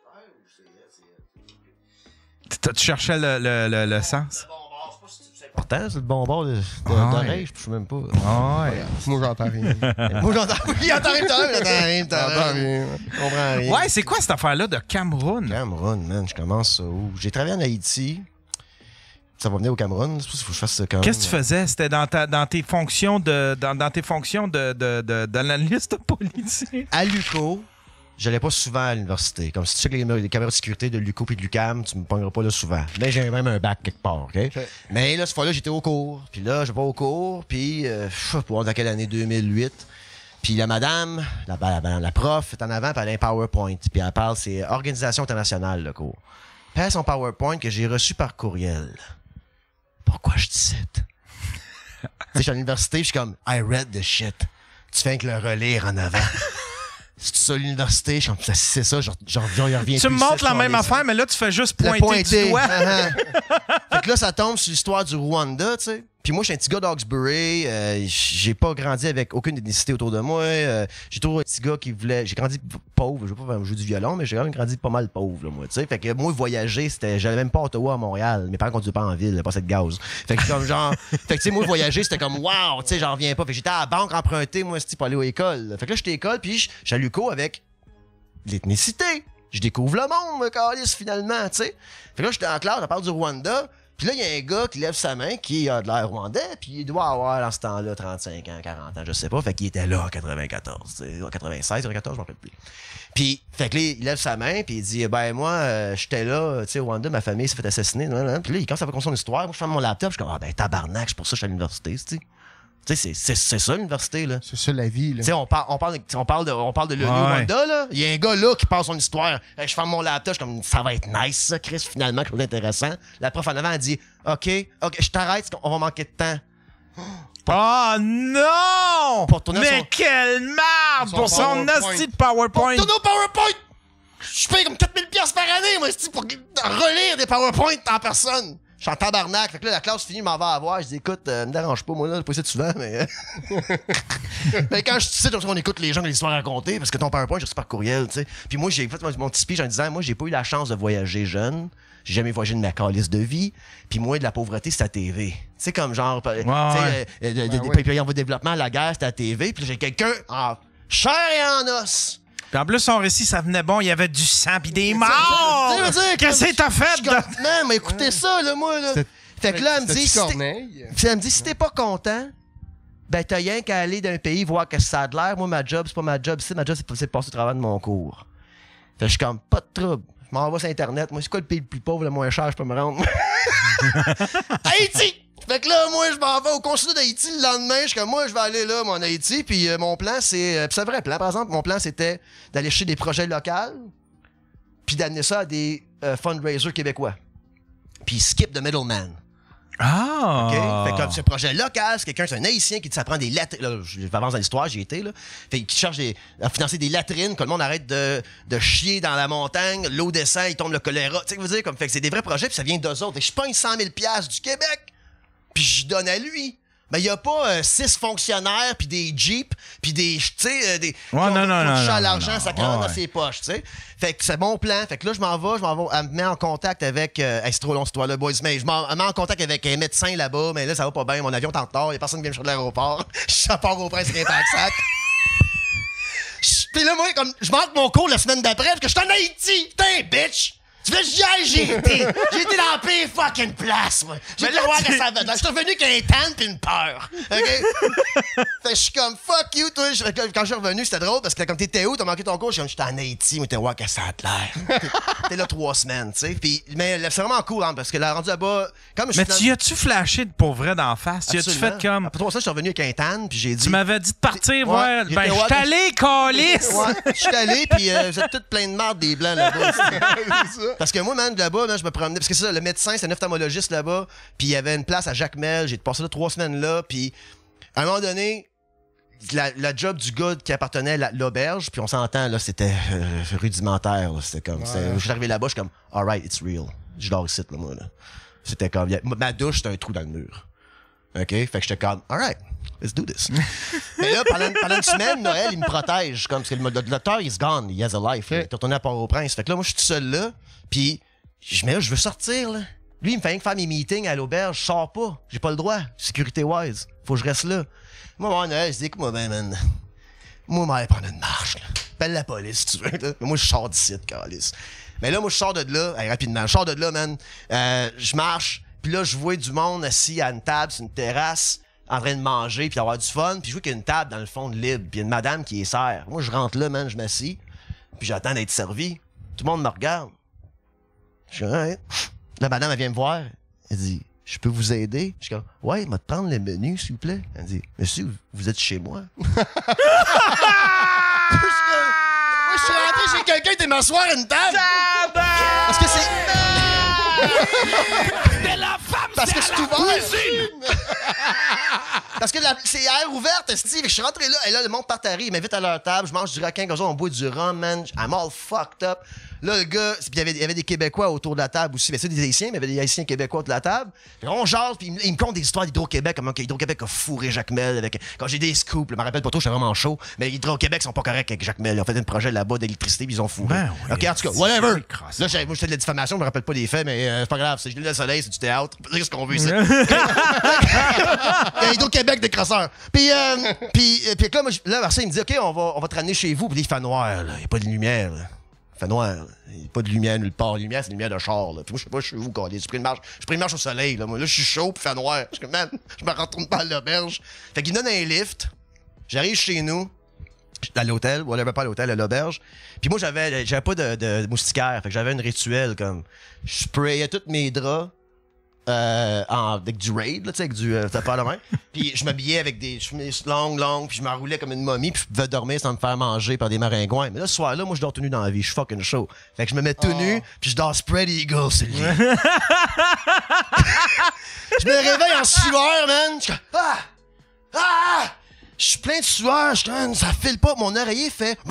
Tu tu cherchais le, le, le, le sens? C'est important, c'est le bon bord de, de, Ah, d'oreille, ouais. je sais même pas. Ah ouais. Moi, j'entends rien. Moi, j'entends. Il entend rien, il entend rien, il entend J'entends rien. rien. Je comprends rien. Ouais, c'est quoi cette affaire-là de Cameroun? Cameroun, man, je commence ça où? J'ai travaillé en Haïti. Ça va venir au Cameroun. Je sais pas s'il faut que je fasse ça quand même. Qu'est-ce que tu faisais? C'était dans, ta, dans tes fonctions de dans, dans tes fonctions de, de, de, d'analyste politique. À l'UQO, j'allais pas souvent à l'université. Comme si tu checkes les, les caméras de sécurité de l'UQO et de l'UQAM, tu me pogneras pas là souvent. Mais j'ai même un bac quelque part, OK? Mais là, cette fois-là, j'étais au cours. Puis là, je vais au cours. Puis, euh, pff, pour voir dans quelle année, deux mille huit. Puis la madame, la, la, la, la prof est en avant, puis elle a un PowerPoint. Puis elle parle, c'est Organisation internationale, le cours. Puis elle a son PowerPoint que j'ai reçu par courriel. Pourquoi je dis ça? Tu sais, je suis à l'université, je suis comme, I read the shit. Tu fais que le relire en avant. C'est ça l'université? Je suis comme, c'est ça, genre, genre, il revient Tu plus me montres ici, la sur même les- affaire, mais là, tu fais juste Le pointer du doigt. uh-huh. Fait que là, ça tombe sur l'histoire du Rwanda, tu sais. Puis moi, je suis un petit gars d'Hawkesbury. Euh, j'ai pas grandi avec aucune ethnicité autour de moi. Euh, j'ai toujours un petit gars qui voulait... J'ai grandi pauvre. Je veux pas jouer du violon, mais j'ai quand même grandi pas mal pauvre, là, moi, tu sais. Fait que moi, voyager, c'était... J'allais même pas à Ottawa, à Montréal. Mes parents conduisaient pas en ville, pas cette gaz. Fait que comme genre... Fait que tu sais, moi, voyager, c'était comme, wow, tu sais, j'en reviens pas. Fait que j'étais à la banque emprunté, moi, c'était pour aller à l'école. Fait que là, j'étais à l'école, puis j'ai à l'UQO avec l'ethnicité. Je découvre le monde, me calisse, finalement, tu sais. Fait que là, j'étais en classe, on parle du Rwanda. Puis là, il y a un gars qui lève sa main, qui a de l'air rwandais, puis il doit avoir, dans ce temps-là, trente-cinq ans, quarante ans, je sais pas. Fait qu'il était là en quatre-vingt-quatorze, quatre-vingt-seize, quatre-vingt-quatorze, je m'en rappelle plus. Puis, fait que là, il lève sa main, puis il dit, ben moi, euh, j'étais là, tu sais, au Rwanda, ma famille s'est fait assassiner. Nan, nan. Puis là, il commence à raconter son histoire. Moi, je ferme mon laptop, je suis comme, ah ben tabarnak, c'est pour ça que je suis à l'université, tu sais. Tu sais, c'est ça l'université, là. C'est ça la vie, là. Tu sais, on, par, on, parle, on, parle de, on parle de l'O N U Ouais. Rwanda, là. Il y a un gars là qui parle son histoire. Je ferme mon laptop, je suis comme, ça va être nice, ça, Chris, finalement, quelque chose d'intéressant. La prof en avant, elle dit, OK, OK, je t'arrête, on va manquer de temps. Oh non! Pour tourner Mais son- quelle merde son pour son PowerPoint. hostie de PowerPoint! Tourne au PowerPoint! Je paye comme quatre mille dollars par année, moi, c'est pour relire des PowerPoint en personne. Je suis en tabarnak. Fait que là, la classe finie, m'en va à voir. Je dis, écoute, euh, me dérange pas, moi, là, pas ici souvent, mais. Mais quand je suis ici, on écoute les gens qui ont des histoires à raconter, parce que ton PowerPoint, je reçois par courriel, tu sais. Puis moi, j'ai fait mon petit speech en disant, moi, j'ai pas eu la chance de voyager jeune. J'ai jamais voyagé de ma calice de vie. Puis moi, de la pauvreté, c'est à T V. Tu sais, comme genre, tu sais, ouais. euh, euh, de- de- Ben des oui. pays en voie de développement, la guerre, c'était à T V. Puis là, j'ai quelqu'un en chair et en os. Puis en plus, son récit, ça venait bon, il y avait du sang pis des Tu morts! sais, je veux dire, Qu'est-ce comme- que t'as fait? Je suis comme, man, mais écoutez ça, là, moi, là. C'était- Fait que là, elle me dit, C'était-tu si t'es- Corneille? puis elle me dit, si t'es pas content, ben t'as rien qu'à aller d'un pays voir que ça a de l'air. Moi, ma job, c'est pas ma job. C'est ma job, c'est c'est de passer au travers de mon cours. Fait que je suis comme, pas de trouble. Je m'en vais sur Internet. Moi, c'est quoi le pays le plus pauvre, le moins cher, je peux me rendre? Haïti! Fait que là, moi, je m'en vais au consulat d'Haïti le lendemain. Je suis comme, moi, je vais aller là, mon Haïti. Puis euh, mon plan, c'est... euh, puis c'est un vrai plan, par exemple. Mon plan, c'était d'aller chercher des projets locaux, puis d'amener ça à des euh, fundraisers québécois. Puis skip the middleman. Ah! OK? Fait que comme c'est un projet local, c'est quelqu'un, c'est un haïtien qui dit ça prend des latrines. Là, je avance dans l'histoire, j'y étais, là. Fait qu'il cherche des, à financer des latrines, que le monde arrête de, de chier dans la montagne, l'eau descend, il tombe le choléra. Tu sais, que je veux dire, comme, fait que c'est des vrais projets, puis ça vient d'eux autres. Fait que je pogne cent mille dollars du Québec, puis je donne à lui. Mais il n'y a pas euh, six fonctionnaires, puis des jeeps, puis des, tu sais, euh, des... Ouais, qui ont- non, non, qui ont non, touché non, à non, l'argent, non. ça crame Ouais, dans ouais. ses poches, tu sais. Fait que c'est mon plan. Fait que là, je m'en vais, je m'en vais, elle me met en contact avec... Euh, hey, c'est trop long, cette histoire-là, boys, mais je m'en elle me met en contact avec un médecin là-bas, mais là, ça va pas bien. Mon avion est en retard, il y a personne qui vient me chercher de l'aéroport. Je pars au prince, c'est un taxac. Pis là, moi, comme, je manque mon cours la semaine d'après, parce que je suis en Haïti. Putain, bitch! Tu fais hier, j'ai été. J'ai été dans la pire fucking place, moi. J'ai été voir que ça avait. Je suis revenu qu'un tan pis une peur. OK? Fait que je suis comme, fuck you, toi. Je- Quand je suis revenu, c'était drôle parce que comme t'étais où, t'as manqué ton cours, je suis comme, j'étais en Haïti, mais t'es voir que ça a de l'air. T'es- T'es là trois semaines, tu sais. Puis, mais c'est vraiment cool, hein, parce que la rendu là-bas, comme je Mais suis tu y as-tu flashé de pour vrai d'en face? Tu y as-tu Absolument. fait comme. Après trois ça, je suis revenu avec un tan, puis j'ai dit. Tu m'avais dit de partir Ouais, voir. j'étais Ben, je voir suis que- allé, calice! Ouais, je suis allé, puis euh, vous êtes toutes plein de marde des blancs là-bas. Parce que moi, man, là-bas, man, je me promenais. Parce que c'est ça, le médecin, c'est un ophtalmologiste là-bas, puis il y avait une place à Jacmel. J'ai passé là trois semaines là, puis à un moment donné, la, la job du gars qui appartenait à la- l'auberge, puis on s'entend, là, c'était euh, rudimentaire. là. C'était comme. c'était- Je suis arrivé là-bas, je suis comme, alright, it's real. Je dors ici, là, moi, là. C'était comme. y a- ma douche, c'était un trou dans le mur. OK? Fait que j'étais comme, alright, let's do this. Mais là, pendant, pendant une semaine, Noël, il me protège. Comme, parce que le, le docteur, he's gone. He has a life. Il est retourné à Port-au-Prince. Fait que là, moi, je suis tout seul là. Puis, je, mais là, je veux sortir, là. Lui, il me fait rien que faire mes meetings à l'auberge. Je sors pas. J'ai pas le droit. Sécurité-wise. Faut que je reste là. Moi, moi, Noël, je dis, écoute-moi, ben, man. Moi, je vais aller prendre une marche, là. Appelle la police, si tu veux, là. Mais moi, je sors d'ici, calice. Mais là, moi, je sors de là, hey, rapidement. Je sors de là, man. Euh, je marche. Puis là, je vois du monde assis à une table, sur une terrasse, en train de manger, puis d'avoir du fun. Puis je vois qu'il y a une table dans le fond de libre, puis il y a une madame qui est sert. Moi, je rentre là, man, je m'assis, puis j'attends d'être servi. Tout le monde me regarde. Je suis ouais. La madame, elle vient me voir. Elle dit, je peux vous aider? Je suis comme, ouais, il m'a te prendre le menu, s'il vous plaît. Elle dit, monsieur, vous êtes chez moi. Je suis comme, moi, je suis rentré chez quelqu'un, t'es m'asseoir à une table. Parce que c'est. C'est la femme Parce que c'est ouvert. Parce que la, c'est air ouverte, Steve. Je suis rentré là, et là, le monde partage, ils m'invitent à leur table, je mange du requin, gazon, on boit du rhum, man. I'm all fucked up. Là, le gars, puis il y avait, il y avait des Québécois autour de la table aussi. Mais c'est des Haïtiens, mais il y avait des Haïtiens Québécois autour de la table. Puis on jase, puis il, me- il me compte des histoires d'Hydro-Québec, comment que Hydro-Québec a fourré Jacques Mel. Avec, quand j'ai des scoops, je me rappelle pas trop, j'étais vraiment chaud. Mais Hydro-Québec sont pas corrects avec Jacques Mel. Ils ont fait un projet là-bas d'électricité, puis ils ont fourré. Ben oui, ok, en tout cas, c'est- whatever. c'est crasse. Là, j'ai- moi, je fais de la diffamation, je me rappelle pas des faits, mais euh, c'est pas grave. C'est le soleil, c'est du théâtre. C'est ce qu'on veut ici. Hydro-Québec des crosseurs. Puis, euh, puis, euh, puis là, moi, je- là, Marcel, il me dit, OK, on va, on va te ramener chez vous. Puis là, il fait noir, là. Il n'y a pas de lumière, là. Il fait noir. Il n'y a pas de lumière nulle part. La lumière, c'est une lumière de char, là. Puis moi, je sais pas, je suis où, quand j'ai pris une marche. Je pris une marche au soleil, là. Moi, là, je suis chaud, puis il fait noir. Je suis comme, man, je me retourne pas à l'auberge. Fait qu'il me donne un lift. J'arrive chez nous, à l'hôtel, ou pas à l'hôtel, à l'auberge. Puis moi, j'avais, j'avais pas de, de moustiquaire. Fait que j'avais un rituel, comme, je sprayais tous mes draps. Euh, en- avec du raid, là, tu sais, avec du euh, tapeur à la main. Puis je m'habillais avec des chemises longues, longues, puis je m'enroulais comme une momie, puis je pouvais dormir sans me faire manger par des maringouins. Mais là, ce soir-là, moi, je dors tout nu dans la vie. Je suis fucking chaud. Fait que je me mets tout nu, puis je dors spread eagle sur le lit. Je me réveille en sueur, man. Je suis comme, ah! Ah! Je suis plein de sueur, je suis comme, ça file pas. Mon oreiller fait.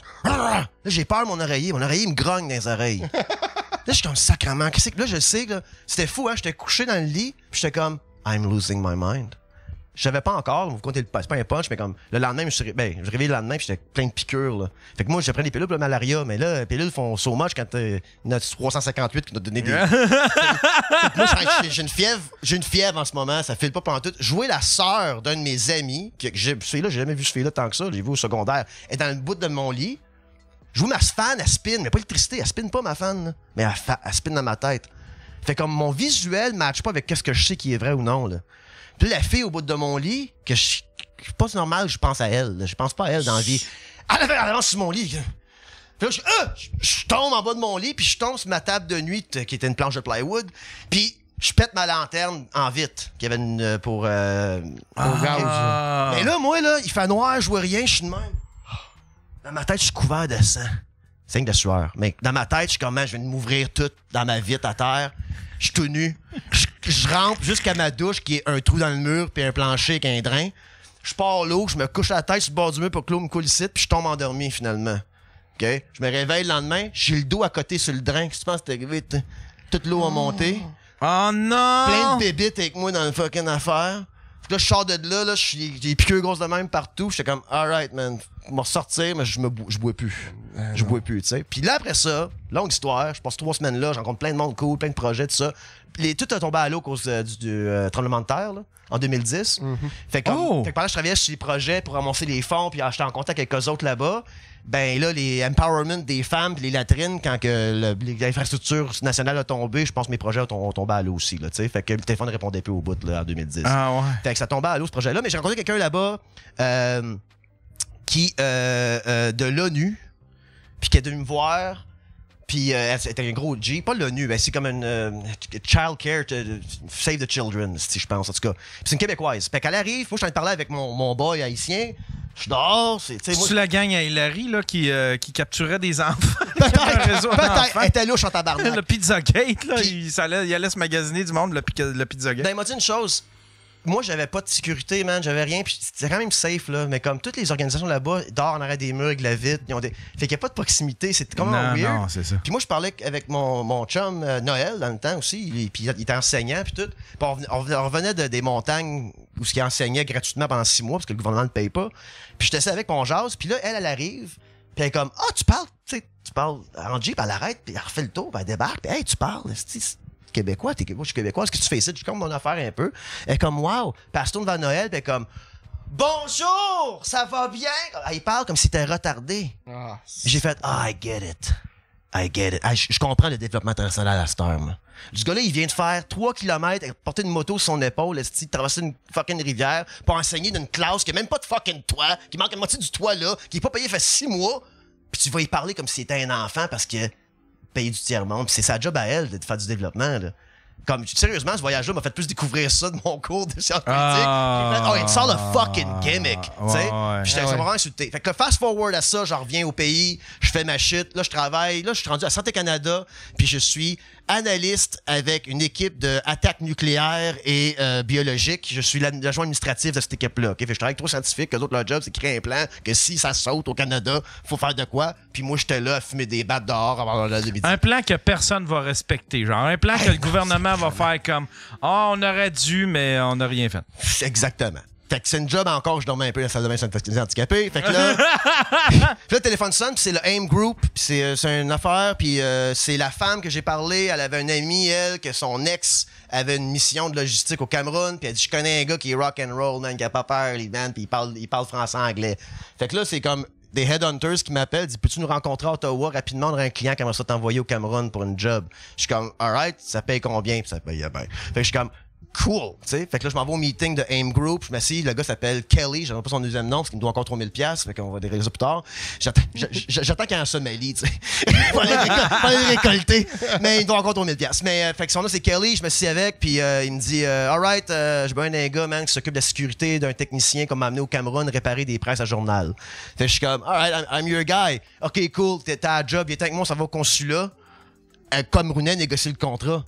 Là, j'ai peur, mon oreiller. Mon oreiller me grogne dans les oreilles. Là, je suis comme sacrement. Qu'est-ce que là, je sais que c'était fou, hein? J'étais couché dans le lit, puis j'étais comme, I'm losing my mind. Je savais pas encore, vous comptez le c'est pas un punch, mais comme le lendemain, je me suis ré- ben, je me suis réveillé le lendemain, puis j'étais plein de piqûres, là. Fait que moi, j'ai pris des pilules pour la malaria, mais là, les pilules font so much quand euh, il y en a trois cent cinquante-huit qui nous ont donné des. Fait que moi, j'ai- j'ai une fièvre, j'ai une fièvre en ce moment, ça file pas pendant tout. Jouer la sœur d'un de mes amis, que que j'ai, ce fille-là, j'ai jamais vu ce fille-là tant que ça, j'ai vu au secondaire, elle est dans le bout de mon lit. Je joue ma fan, elle spin, mais pas l'électricité, elle spin pas ma fan, là. Mais elle, fa- elle spin dans ma tête. Fait comme mon visuel matche pas avec qu'est-ce que je sais qui est vrai ou non, là. Puis la fille au bout de mon lit, que je. C'est pas normal que je pense à elle, là. Je pense pas à elle dans la vie. Elle avait avance sur mon lit. Puis là, je, ah! je, je tombe en bas de mon lit, puis je tombe sur ma table de nuit, t- qui était une planche de plywood. Puis je pète ma lanterne en vitre, qui avait une. euh, pour. Euh, Au gaz. Ah. Mais là, moi, là, il fait noir, je vois rien, je suis de même. Dans ma tête, je suis couvert de sang. C'est de sueur. Mais dans ma tête, je suis comme, man, je viens de m'ouvrir tout dans ma vitre à terre. Je suis tout nu. Je, je rampe jusqu'à ma douche, qui est un trou dans le mur, puis un plancher avec un drain. Je pars l'eau, je me couche la tête sur le bord du mur pour que l'eau me coule ici, puis je tombe endormi, finalement. OK? Je me réveille le lendemain, j'ai le dos à côté sur le drain. Qu'est-ce que tu penses que c'est arrivé? t- Toute l'eau a monté. Oh non! Plein de bébites avec moi dans le fucking affaire. Fait que là, je sors de là, là, j'ai des piqûres grosses de même partout. J'étais comme, alright, man, je vais ressortir, mais je me bou- je bois plus. Je bois plus, tu sais. Puis là, après ça, longue histoire, je passe trois semaines là, je rencontre plein de monde cool, plein de projets, tout ça. Puis les, tout a tombé à l'eau à cause euh, du, du, euh, tremblement de terre, là, en deux mille dix. Fait que, comme- Oh! fait que pendant que je travaillais sur les projets pour ramasser les fonds, puis j'étais en contact avec eux autres là-bas, ben là, les empowerment des femmes puis les latrines, quand que le- l'infrastructure nationale a tombé, je pense que mes projets ont, ont tombé à l'eau aussi, là, tu sais. Fait que le téléphone répondait plus au bout, là, en deux mille dix. Ah ouais. Fait que ça tombait à l'eau, ce projet-là. Mais j'ai rencontré quelqu'un là-bas euh, qui, euh, euh, de l'ONU, puis qui est venu me voir. Puis euh, c'était un gros G. Pas l'ONU, ben c'est comme une euh, child care, to, save the children, si je pense, en tout cas. Puis c'est une Québécoise. Fait qu'elle arrive, moi je suis en train de parler avec mon, mon boy haïtien. Je suis dehors, c'est, tu sais, moi... C'est-tu la gang à Hillary là, qui, euh, qui capturait des enfants? Peut-être, Un réseau peut-être, d'enfants. elle était louche en tabarnak. Le Pizzagate, là, Puis- il, ça allait, il allait se magasiner du monde, le, pica- le Pizzagate. Ben, il m'a dit une chose. Moi, j'avais pas de sécurité, man. J'avais rien. Puis c'était quand même safe, là. Mais comme toutes les organisations là-bas, dorment en arrêt des murs avec la vitre. Ils ont des... Fait qu'il n'y a pas de proximité. C'est comme non, weird. non, c'est ça. Puis moi, je parlais avec mon, mon chum euh, Noël dans le temps aussi. Il, puis il était enseignant, puis tout. Puis on, revenait- on revenait- on revenait de, des montagnes où ce qui enseignait gratuitement pendant six mois parce que le gouvernement ne paye pas. Puis j'étais assis avec mon jazz. Puis là, elle, elle arrive. Puis elle est comme, ah, tu parles, tu sais, tu parles en Jeep, elle arrête, puis elle refait le tour, puis elle débarque. Puis hey, tu parles, c'est Québécois, t'es Québécois, je suis Québécois, est-ce que tu fais ici? Je comme mon affaire un peu. Elle est comme, wow. Puis elle se tourne vers Noël, puis elle est comme, bonjour, ça va bien? Elle parle comme si c'était retardé. Ah, J'ai fait, ah, I get it. I get it. Ah, je, je comprends le développement international à cette heure, moi. Ce gars-là, il vient de faire trois kilomètres, porter une moto sur son épaule, esti, traverser une fucking rivière pour enseigner d'une classe qui a même pas de fucking toit, qui manque la moitié du toit là, qui est pas payé fait six mois, puis tu vas y parler comme si c'était un enfant parce que payer du tiers-monde, puis c'est sa job à elle de faire du développement, là. Comme, sérieusement, ce voyage-là m'a fait plus découvrir ça de mon cours de sciences politiques. Ah. J'ai fait, oh, it's all a fucking gimmick. tu sais. Ouais, ouais. J'étais Ah ouais. vraiment insulté. Fait que fast forward à ça, je reviens au pays, je fais ma shit, là, je travaille, là, je suis rendu à Santé Canada, puis je suis analyste avec une équipe de attaque nucléaire et euh, biologique. Je suis l'adjoint administratif de cette équipe-là. Okay? Fait que je travaille avec trois scientifiques, que d'autres, leur job, c'est créer un plan, que si ça saute au Canada, faut faire de quoi. Puis moi, j'étais là à fumer des battes dehors avant l'heure de midi. Un plan que personne va respecter. Genre, un plan que le gouvernement va faire comme « Ah, oh, on aurait dû, mais on n'a rien fait. » Exactement. Fait que c'est une job encore, je dormais un peu dans la salle de bain sur une facilité handicapée. Fait que là, puis là, le téléphone sonne, puis c'est le AIM Group, puis c'est, euh, c'est une affaire, puis euh, c'est la femme que j'ai parlé, elle avait un ami, elle, que son ex avait une mission de logistique au Cameroun, puis elle dit, je connais un gars qui est rock and roll, man, qui a pas peur, les bands, puis il parle, il parle français-anglais. Fait que là, c'est comme des headhunters qui m'appellent, disent, peux-tu nous rencontrer à Ottawa rapidement, on aurait un client qui aimerait ça t'envoyer au Cameroun pour une job. Je suis comme, alright, ça paye combien? Puis ça paye bien. Fait que je suis comme, cool, tu sais. Fait que là, je m'en vais au meeting de AIM Group. Je m'assieds, le gars s'appelle Kelly. Je n'ai pas son deuxième nom parce qu'il me doit encore trois mille dollars. Fait qu'on va déréler ça plus tard. J'attends, j'attends qu'il y ait un Somalie, tu sais. Pour aller récol- pour aller récolter. Mais il doit encore trois mille dollars. Mais, euh, fait que son nom, c'est Kelly. Je m'assieds avec. Puis euh, il me dit, euh, alright, euh, j'ai besoin d'un gars, man, qui s'occupe de la sécurité d'un technicien comme m'a amené au Cameroun réparer des presses à journal. Fait que je suis comme, alright, I'm, I'm your guy. OK, cool. T'es à job. Il est avec moi, ça va au consulat. Un Camerounais négocie le contrat.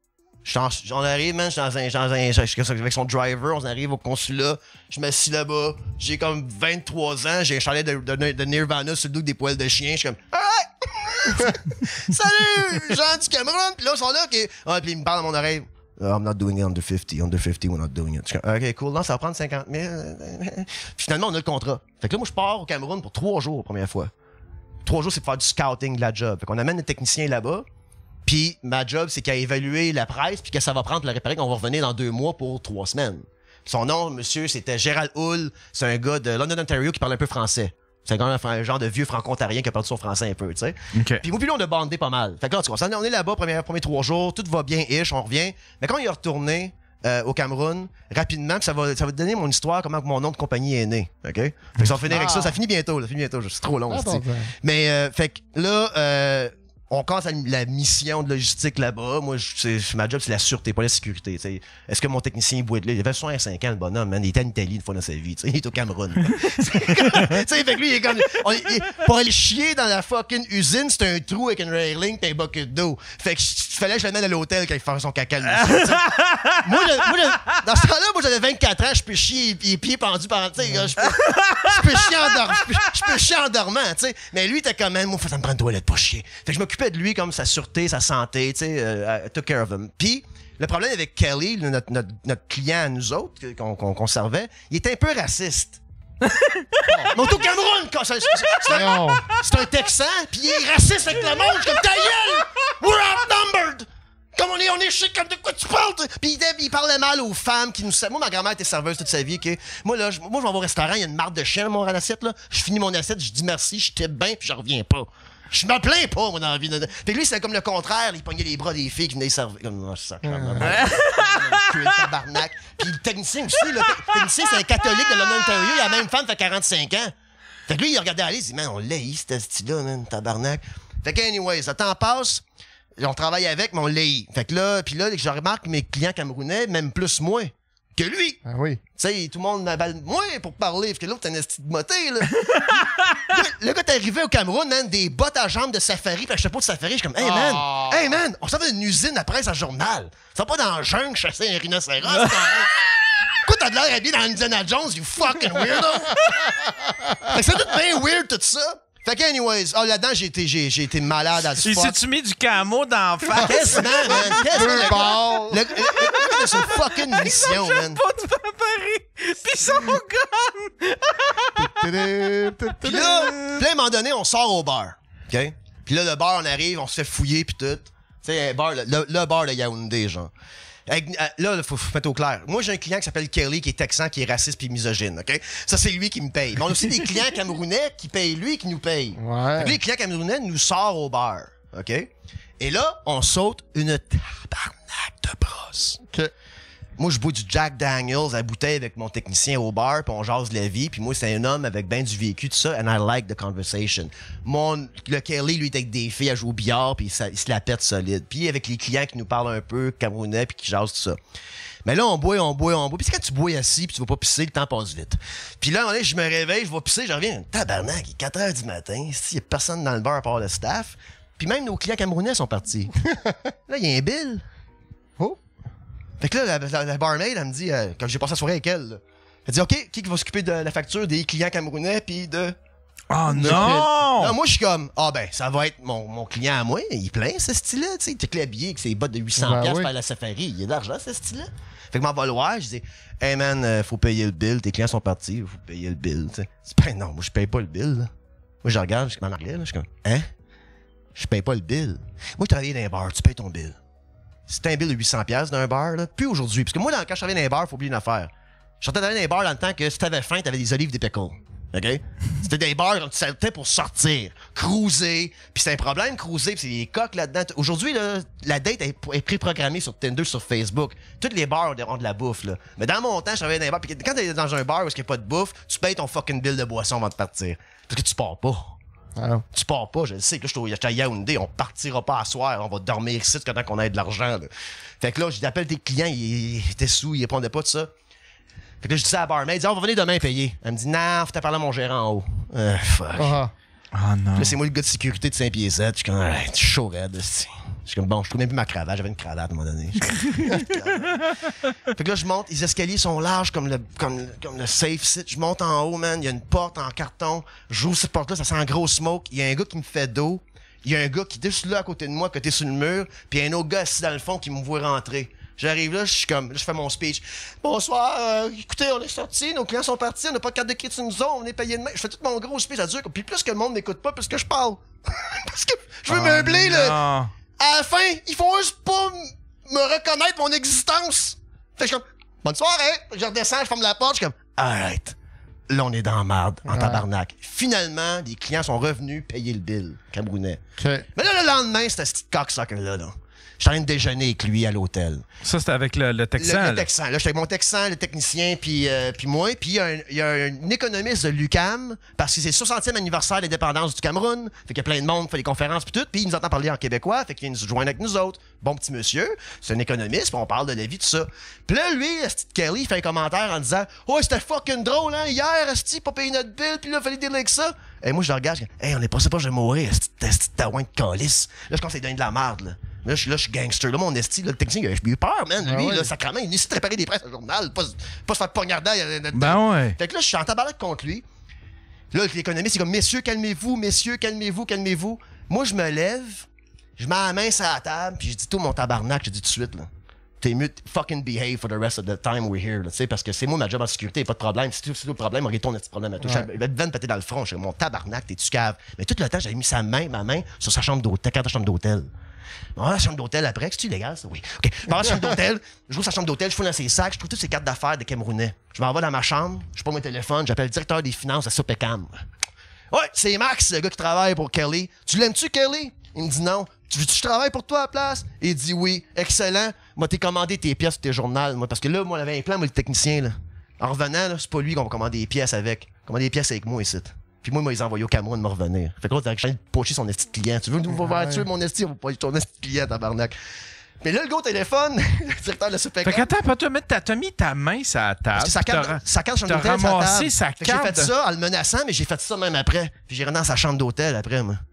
On arrive, man, je suis dans un, dans un, je suis avec son driver, on arrive au consulat, je m'assis là-bas, j'ai comme vingt-trois ans, j'ai un chalet de, de, de Nirvana sur le dos avec des poils de chien, je suis comme « Alright! Salut, gens du Cameroun! » Puis là, ils sont là, okay. Ah, puis ils me parlent dans mon oreille. Uh, I'm not doing it under fifty. Under fifty, we're not doing it. Je suis comme, OK, cool. Non, ça va prendre cinquante mille. Finalement, on a le contrat. Fait que là, moi, je pars au Cameroun pour trois jours la première fois. Trois jours, c'est pour faire du scouting de la job. Fait qu'on amène des techniciens là-bas. Puis ma job, c'est qu'à évaluer la presse, puis que ça va prendre pour la réparer, qu'on va revenir dans deux mois pour trois semaines. Son nom, monsieur, c'était Gérald Hull. C'est un gars de London, Ontario qui parle un peu français. C'est un, un genre de vieux franco-ontarien qui a perdu son français un peu, tu sais. Okay. Puis moi, puis là, on a bandé pas mal. Fait que là, en tout cas, on est là-bas, premiers premier trois jours, tout va bien-ish, on revient. Mais quand il est retourné euh, au Cameroun, rapidement, puis ça va, ça va te donner mon histoire, comment mon nom de compagnie est né, OK? Fait que ça va finir avec ça. Ça finit bientôt, là, ça finit bientôt. C'est trop long, Ah, c'est bon, ben. Mais, euh, fait que là... Euh, on commence la, la mission de logistique là-bas. Moi, je, c'est, ma job, c'est la sûreté, pas la sécurité. T'sais. Est-ce que mon technicien boit de là? Il avait soixante-cinq ans, le bonhomme, man. Il était en Italie une fois dans sa vie. T'sais. Il est au Cameroun. T'sais, fait que lui, il est comme... On, il, pour aller chier dans la fucking usine, c'est un trou avec une railing pis un bucket d'eau. Fait que il fallait que je le mette à l'hôtel quand il faisait son caca. Moi, je, moi je, dans ce temps-là, moi, j'avais vingt-quatre ans, je peux chier les pieds pendus par... T'sais, je peux, je peux chier en dormant. Je peux chier en dormant, t'sais. Mais lui, il était comme, man, moi, faut ça me prendre une toilette pour chier. Fait que je m'occupais de lui comme ça sa santé, tu sais, euh, I took care of him. Puis, le problème avec Kelly, notre, notre, notre client à nous autres, qu'on, qu'on, qu'on servait, il était un peu raciste. Bon. Mais au Cameroun, quand ça, c'est, c'est, un, c'est un Texan, puis il est raciste avec le monde, comme ta gueule! We're outnumbered! Comme on est, on est chic, comme de quoi tu parles? Puis il, il parlait mal aux femmes qui nous... Moi, ma grand-mère était serveuse toute sa vie, OK? Moi, là, je, moi, je vais au restaurant, il y a une marde de chien dans mon assiette, là. Je finis mon assiette, je dis merci, je tippe bien, puis je reviens pas. Je me plains pas, moi, dans la vie. Fait que lui, c'était comme le contraire. Il pognait les bras des filles qui venaient servir. Comme, oh, ça, le tabarnak. Puis le technicien aussi, le technicien, c'est un catholique de London, Ontario. Il a la même femme, fait quarante-cinq ans. Fait que lui, il regardait aller, il dit, man, on l'haït, ce style-là, man, tabarnak. Fait que, anyways, le temps passe. On travaille avec, mais on l'haït. Fait que là, puis là, je remarque mes clients camerounais, même plus moi que lui. Ah oui. Tu sais, tout le monde m'appelle moi pour parler, parce que l'autre, t'es un esti de moté, là. le, le gars t'es arrivé au Cameroun, man, des bottes à jambes de safari, pis un chapeau de safari, je suis comme, hey, man, Oh. hey, man, on s'en va d'une usine à presse à journal. Ça va pas dans le jungle chasser un rhinocéros. Pourquoi t'as de l'air habillé dans Indiana Jones, you fucking weirdo? Fait que c'est tout bien weird, tout ça. Fait que, anyways, oh, là-dedans, j'ai été, j'ai, j'ai été malade à ce Il fuck. s'est-tu mis du camo dans la face? Quasiment, man, quasiment. Deux Le balles. gars- Le le- le gars de cette fucking mission, man. Pas de préparé. Pis son gun! Puis là, puis là, à un moment donné, on sort au bar. OK? Puis là, le bar, on arrive, on se fait fouiller, puis tout. Tu sais, un bar, le, le bar de Yaoundé, genre. Avec- euh, là, il faut, faut mettre au clair. Moi, j'ai un client qui s'appelle Kelly, qui est texan, qui est raciste puis misogyne, OK? Ça, c'est lui qui me paye. Mais on a aussi des clients camerounais qui payent lui et qui nous payent. Ouais. Fait que les clients camerounais nous sortent au bar, OK? Et là, on saute une tabarnak de brosse. OK. moi, je bois du Jack Daniels à la bouteille avec mon technicien au bar, puis on jase la vie, puis moi, c'est un homme avec ben du vécu, tout ça, and I like the conversation. Mon, le Kelly, lui, est avec des filles à jouer au billard, puis il, il se la pète solide. Puis avec les clients qui nous parlent un peu, camerounais, puis qui jasent tout ça. Mais là, on boit, on boit, on boit. Puis quand tu bois assis, puis tu vas pas pisser, le temps passe vite. Puis là, à un moment donné, je me réveille, je vais pisser, je reviens, tabarnak, il est quatre heures du matin, il y a personne dans le bar à part le staff. Puis même nos clients camerounais sont partis. Là, il y a un bill. Oh! Fait que là, la, la, la barmaid, elle me dit, euh, quand j'ai passé la soirée avec elle, là, elle dit, OK, qui va s'occuper de la facture des clients camerounais, puis de... Oh non! Là, moi, je suis comme, ah ben, ça va être mon, mon client à moi, il est plein, ce style-là, tu sais, il est habillé avec ses bottes de huit cents Ben piastres oui. par la safari, il y a de l'argent, ce style-là. Fait que m'en va le voir, je dis, hey man, euh, faut payer le bill, tes clients sont partis, faut payer le bill, tu sais. Ben non, moi, je paye pas le bill, là. Moi, je regarde, je suis comme en anglais, là, je suis comme, hein? Je paye pas le bill. Moi, je travaillais dans un bar, tu payes ton bill. Si t'as un bill de huit cents piastres d'un bar, là, plus aujourd'hui. Parce que moi, dans, quand je travaillais dans un bar, faut oublier une affaire. Je sortais dans un bar dans le temps que si t'avais faim, t'avais des olives, des pickles. OK? C'était des bars comme tu sortais pour sortir, cruiser. Puis c'est un problème, cruiser, puis c'est des coques là-dedans. Aujourd'hui, là, la date est, est pré-programmée sur Tinder, sur Facebook. Tous les bars ont de la bouffe, là. Mais dans mon temps, je travaillais dans un bar. Puis quand t'es dans un bar où il n'y a pas de bouffe, tu payes ton fucking bill de boisson avant de partir. Parce que tu pars pas. Ah. Tu pars pas, je le sais. Que là, je suis à Yaoundé, on partira pas à soir, on va dormir ici pendant qu'on ait de l'argent. Là. Fait que là, j'appelle tes clients, il, il était sous, il répondait pas de ça. Fait que là, je dis ça à la barmaid, il dit, on va venir demain payer. Elle me dit, non, faut t'en parler à mon gérant en haut. Euh, fuck. Ah. Oh non. Là, c'est moi le gars de sécurité de Saint-Pied-Sept. Je suis comme, ah, tu chaud raide. Je suis comme, bon, je trouve même plus ma cravate. J'avais une cravate à un moment donné. Fait que là, je monte. Les escaliers sont larges comme le, comme, comme le safe site. Je monte en haut, man. Il y a une porte en carton. J'ouvre cette porte-là, ça sent un gros smoke. Il y a un gars qui me fait dos. Il y a un gars qui est juste là à côté de moi, côté sur le mur. Puis il y a un autre gars assis dans le fond qui me voit rentrer. J'arrive là, je suis comme, là, je fais mon speech. Bonsoir, euh, écoutez, on est sortis, nos clients sont partis, on n'a pas de carte de crédit sur nous autres, on est payé demain. Je fais tout mon gros speech, ça dure. Puis plus que le monde m'écoute pas, plus que je parle. Parce que je veux Oh meubler, là. non. À la fin, ils font juste pas m- me reconnaître mon existence. Fait que je suis comme, bonne soirée. Je redescends, je ferme la porte, je suis comme, alright. Là, on est dans la marde, en Ouais. tabarnak. Finalement, les clients sont revenus payer le bill, camerounais. OK. Mais là, le lendemain, c'était ce petit cocksucker-là, là. J'étais en train de déjeuner avec lui à l'hôtel. Ça, c'était avec le, le Texan. Le, le là. Texan. Là, j'étais avec mon Texan, le technicien, puis euh, puis moi. Puis il y, a un- il y a un économiste de l'U Q A M, parce que c'est le soixantième anniversaire de l'indépendance du Cameroun. Fait qu'il y a plein de monde qui fait des conférences, puis tout. Puis il nous entend parler en québécois, fait qu'il vient nous joindre avec nous autres. Bon petit monsieur, c'est un économiste, puis on parle de la vie, tout ça. Puis là, lui, Esti de Kelly, il fait un commentaire en disant « Oh, c'était fucking drôle, hein, hier, Esti, pas payer notre bill, puis là, il fallait dealer avec ça. » Et moi, je le regarde, je dis « Hey, on est passé pas, je vais mourir, Esti, Esti de taouin de calice. » Là, je commence à lui donner de la merde, là. Là, je suis là, je suis gangster. Là, mon esti, là, le technicien, il a eu peur, man. Lui, Ah ouais. là, sacrément, il essaie de préparer des presses au journal, pas, pas se faire poignarder. euh, Ben ouais. Fait que là, je suis en tabarnak contre lui. Là, l'économiste, c'est comme, messieurs, calmez-vous, messieurs, calmez-vous, calmez-vous. Moi, je me lève, je mets la main sur la table, puis je dis tout mon tabarnak, je dis tout de suite, là. T'es mieux de fucking behave for the rest of the time we're here, là, tu sais, parce que c'est moi ma job en sécurité, pas de problème. Si tu as le problème, on retourne notre problème à toi. Ouais. Il va te péter dans le front. Je dis, mon tabarnak, t'es-tu cave. Mais tout le temps, j'avais mis sa main, ma main, sur sa chambre d'hôtel, carte de chambre d'hôtel. On va à la chambre d'hôtel après. C'est-tu illégal, ça? Oui. OK. On va à la chambre d'hôtel. Je ouvre sa chambre d'hôtel, je fouille dans ses sacs, je trouve toutes ses cartes d'affaires de Camerounais. Je m'en vais dans ma chambre, je prends mon téléphone, j'appelle le directeur des finances à Sopecam. Ouais, c'est Max, le gars qui travaille pour Kelly. Tu l'aimes-tu, Kelly? Il me dit non. Tu veux que je travaille pour toi à la place? Il dit oui. Excellent. Moi, t'es commandé tes pièces sur tes journaux, moi. Parce que là, moi, on avait un plan, moi, le technicien, là. En revenant, là, c'est pas lui qu'on va commander des pièces avec. Commander des pièces avec moi ici. Puis moi, il m'a les envoyé au Cameroun de me revenir. Fait que l'autre, j'ai de pocher son esti de client. Tu veux nous voir tuer mon esti, on va pocher ton esti de client, tabarnak. Mais là, le gars au téléphone, le directeur de la Super Fait qu'attends, pas toi, mais t'as t'as mis ta main sur la table. parce que sa t'as carte, ra- sa carte de chambre t'as d'hôtel, sa ramassé table. sa Fait que j'ai carte fait de- ça en le menaçant, mais j'ai fait ça même après. Puis j'ai rentré dans sa chambre d'hôtel après, moi.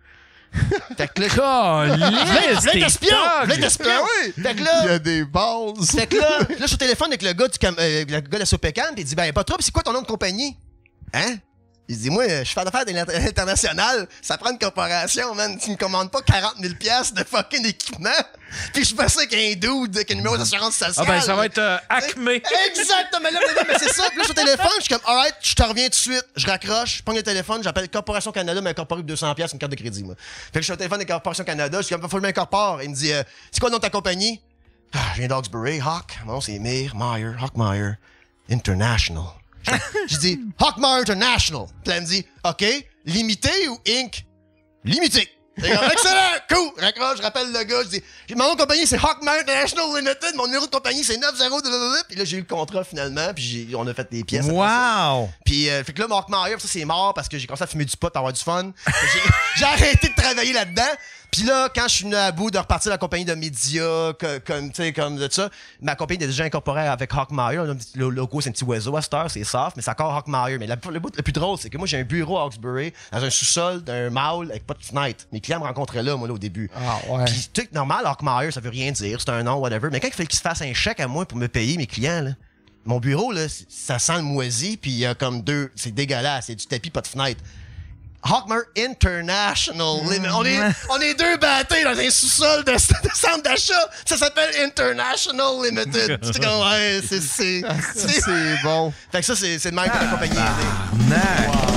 Fait que là, Caliste, je voulais t'es être espion! Je voulais être thug. espion! Ah oui! Fait que Il y là, a des bases. fait que là, là, je suis au téléphone avec le gars du cam- euh, le gars de la Sopecam, pis il dit, ben, pas trop, pis c'est quoi ton nom de compagnie? Hein? Il dit, moi, je fais d'affaires à l'international, ça prend une corporation, man. Tu me commandes pas quarante mille piastres de fucking équipement, pis je passe avec un dude avec un numéro d'assurance sociale. Ah ben, ça va être euh, Acme. Exactement, là, là, mais c'est ça. Puis là, je suis au téléphone, je suis comme, alright, je te reviens tout de suite. Je raccroche, je prends le téléphone, j'appelle Corporation Canada, mais incorporé pour deux cents piastres, une carte de crédit, moi. Fait que je suis au téléphone de Corporation Canada, je suis comme, faut que je m'incorpore. Il me dit, euh, c'est quoi le nom de ta compagnie? Ah, je viens d'Hawkesbury, Hawk. Mon nom, c'est Mir, Meyer, Hawkmeyer International. Je, je dis, Hawkmeyer International. Puis là, elle me dit, OK, limité ou Inc? Limité. C'est comme, excellent, cool. Raccroche, je rappelle le gars, je dis, mon nom de compagnie, c'est Hawkmeyer International Limited, mon numéro de compagnie, c'est neuf zéro. Puis là, j'ai eu le contrat finalement, puis j'ai- on a fait des pièces. après ça. Wow! Puis, euh, fait que là, mon Hawkmeyer, ça, c'est mort parce que j'ai commencé à fumer du pot pour avoir du fun. J'ai j'ai arrêté de travailler là-dedans. Puis là, quand je suis venu à bout de repartir la compagnie de médias, que- comme, tu sais, comme de ça, ma compagnie est déjà incorporée avec Hawkmeyer. Le logo, c'est un petit oiseau à cette heure, c'est soft, mais c'est encore Hawkmeyer. Mais la- le bout le plus drôle, c'est que moi, j'ai un bureau à Hawkesbury, dans un sous-sol d'un mall avec pas de fenêtre. Mes clients me rencontraient là, moi, là, au début. Ah, ouais. Puis, tu sais, normal, Hawkmeyer, ça veut rien dire, c'est un nom, whatever. Mais quand il fallait qu'ils se fassent un chèque à moi pour me payer mes clients, là, mon bureau, là, c- ça sent le moisi, puis il y a comme deux. C'est dégueulasse, c'est du tapis, pas de fenêtre. Hawkmeyer International Limited. On est, on est deux battés dans un sous-sol de, de centre d'achat. Ça s'appelle International Limited. C'est comme, ouais, c'est. C'est c'est- C'est bon. Fait que ça, c'est c'est le même que la compagnie. Nice.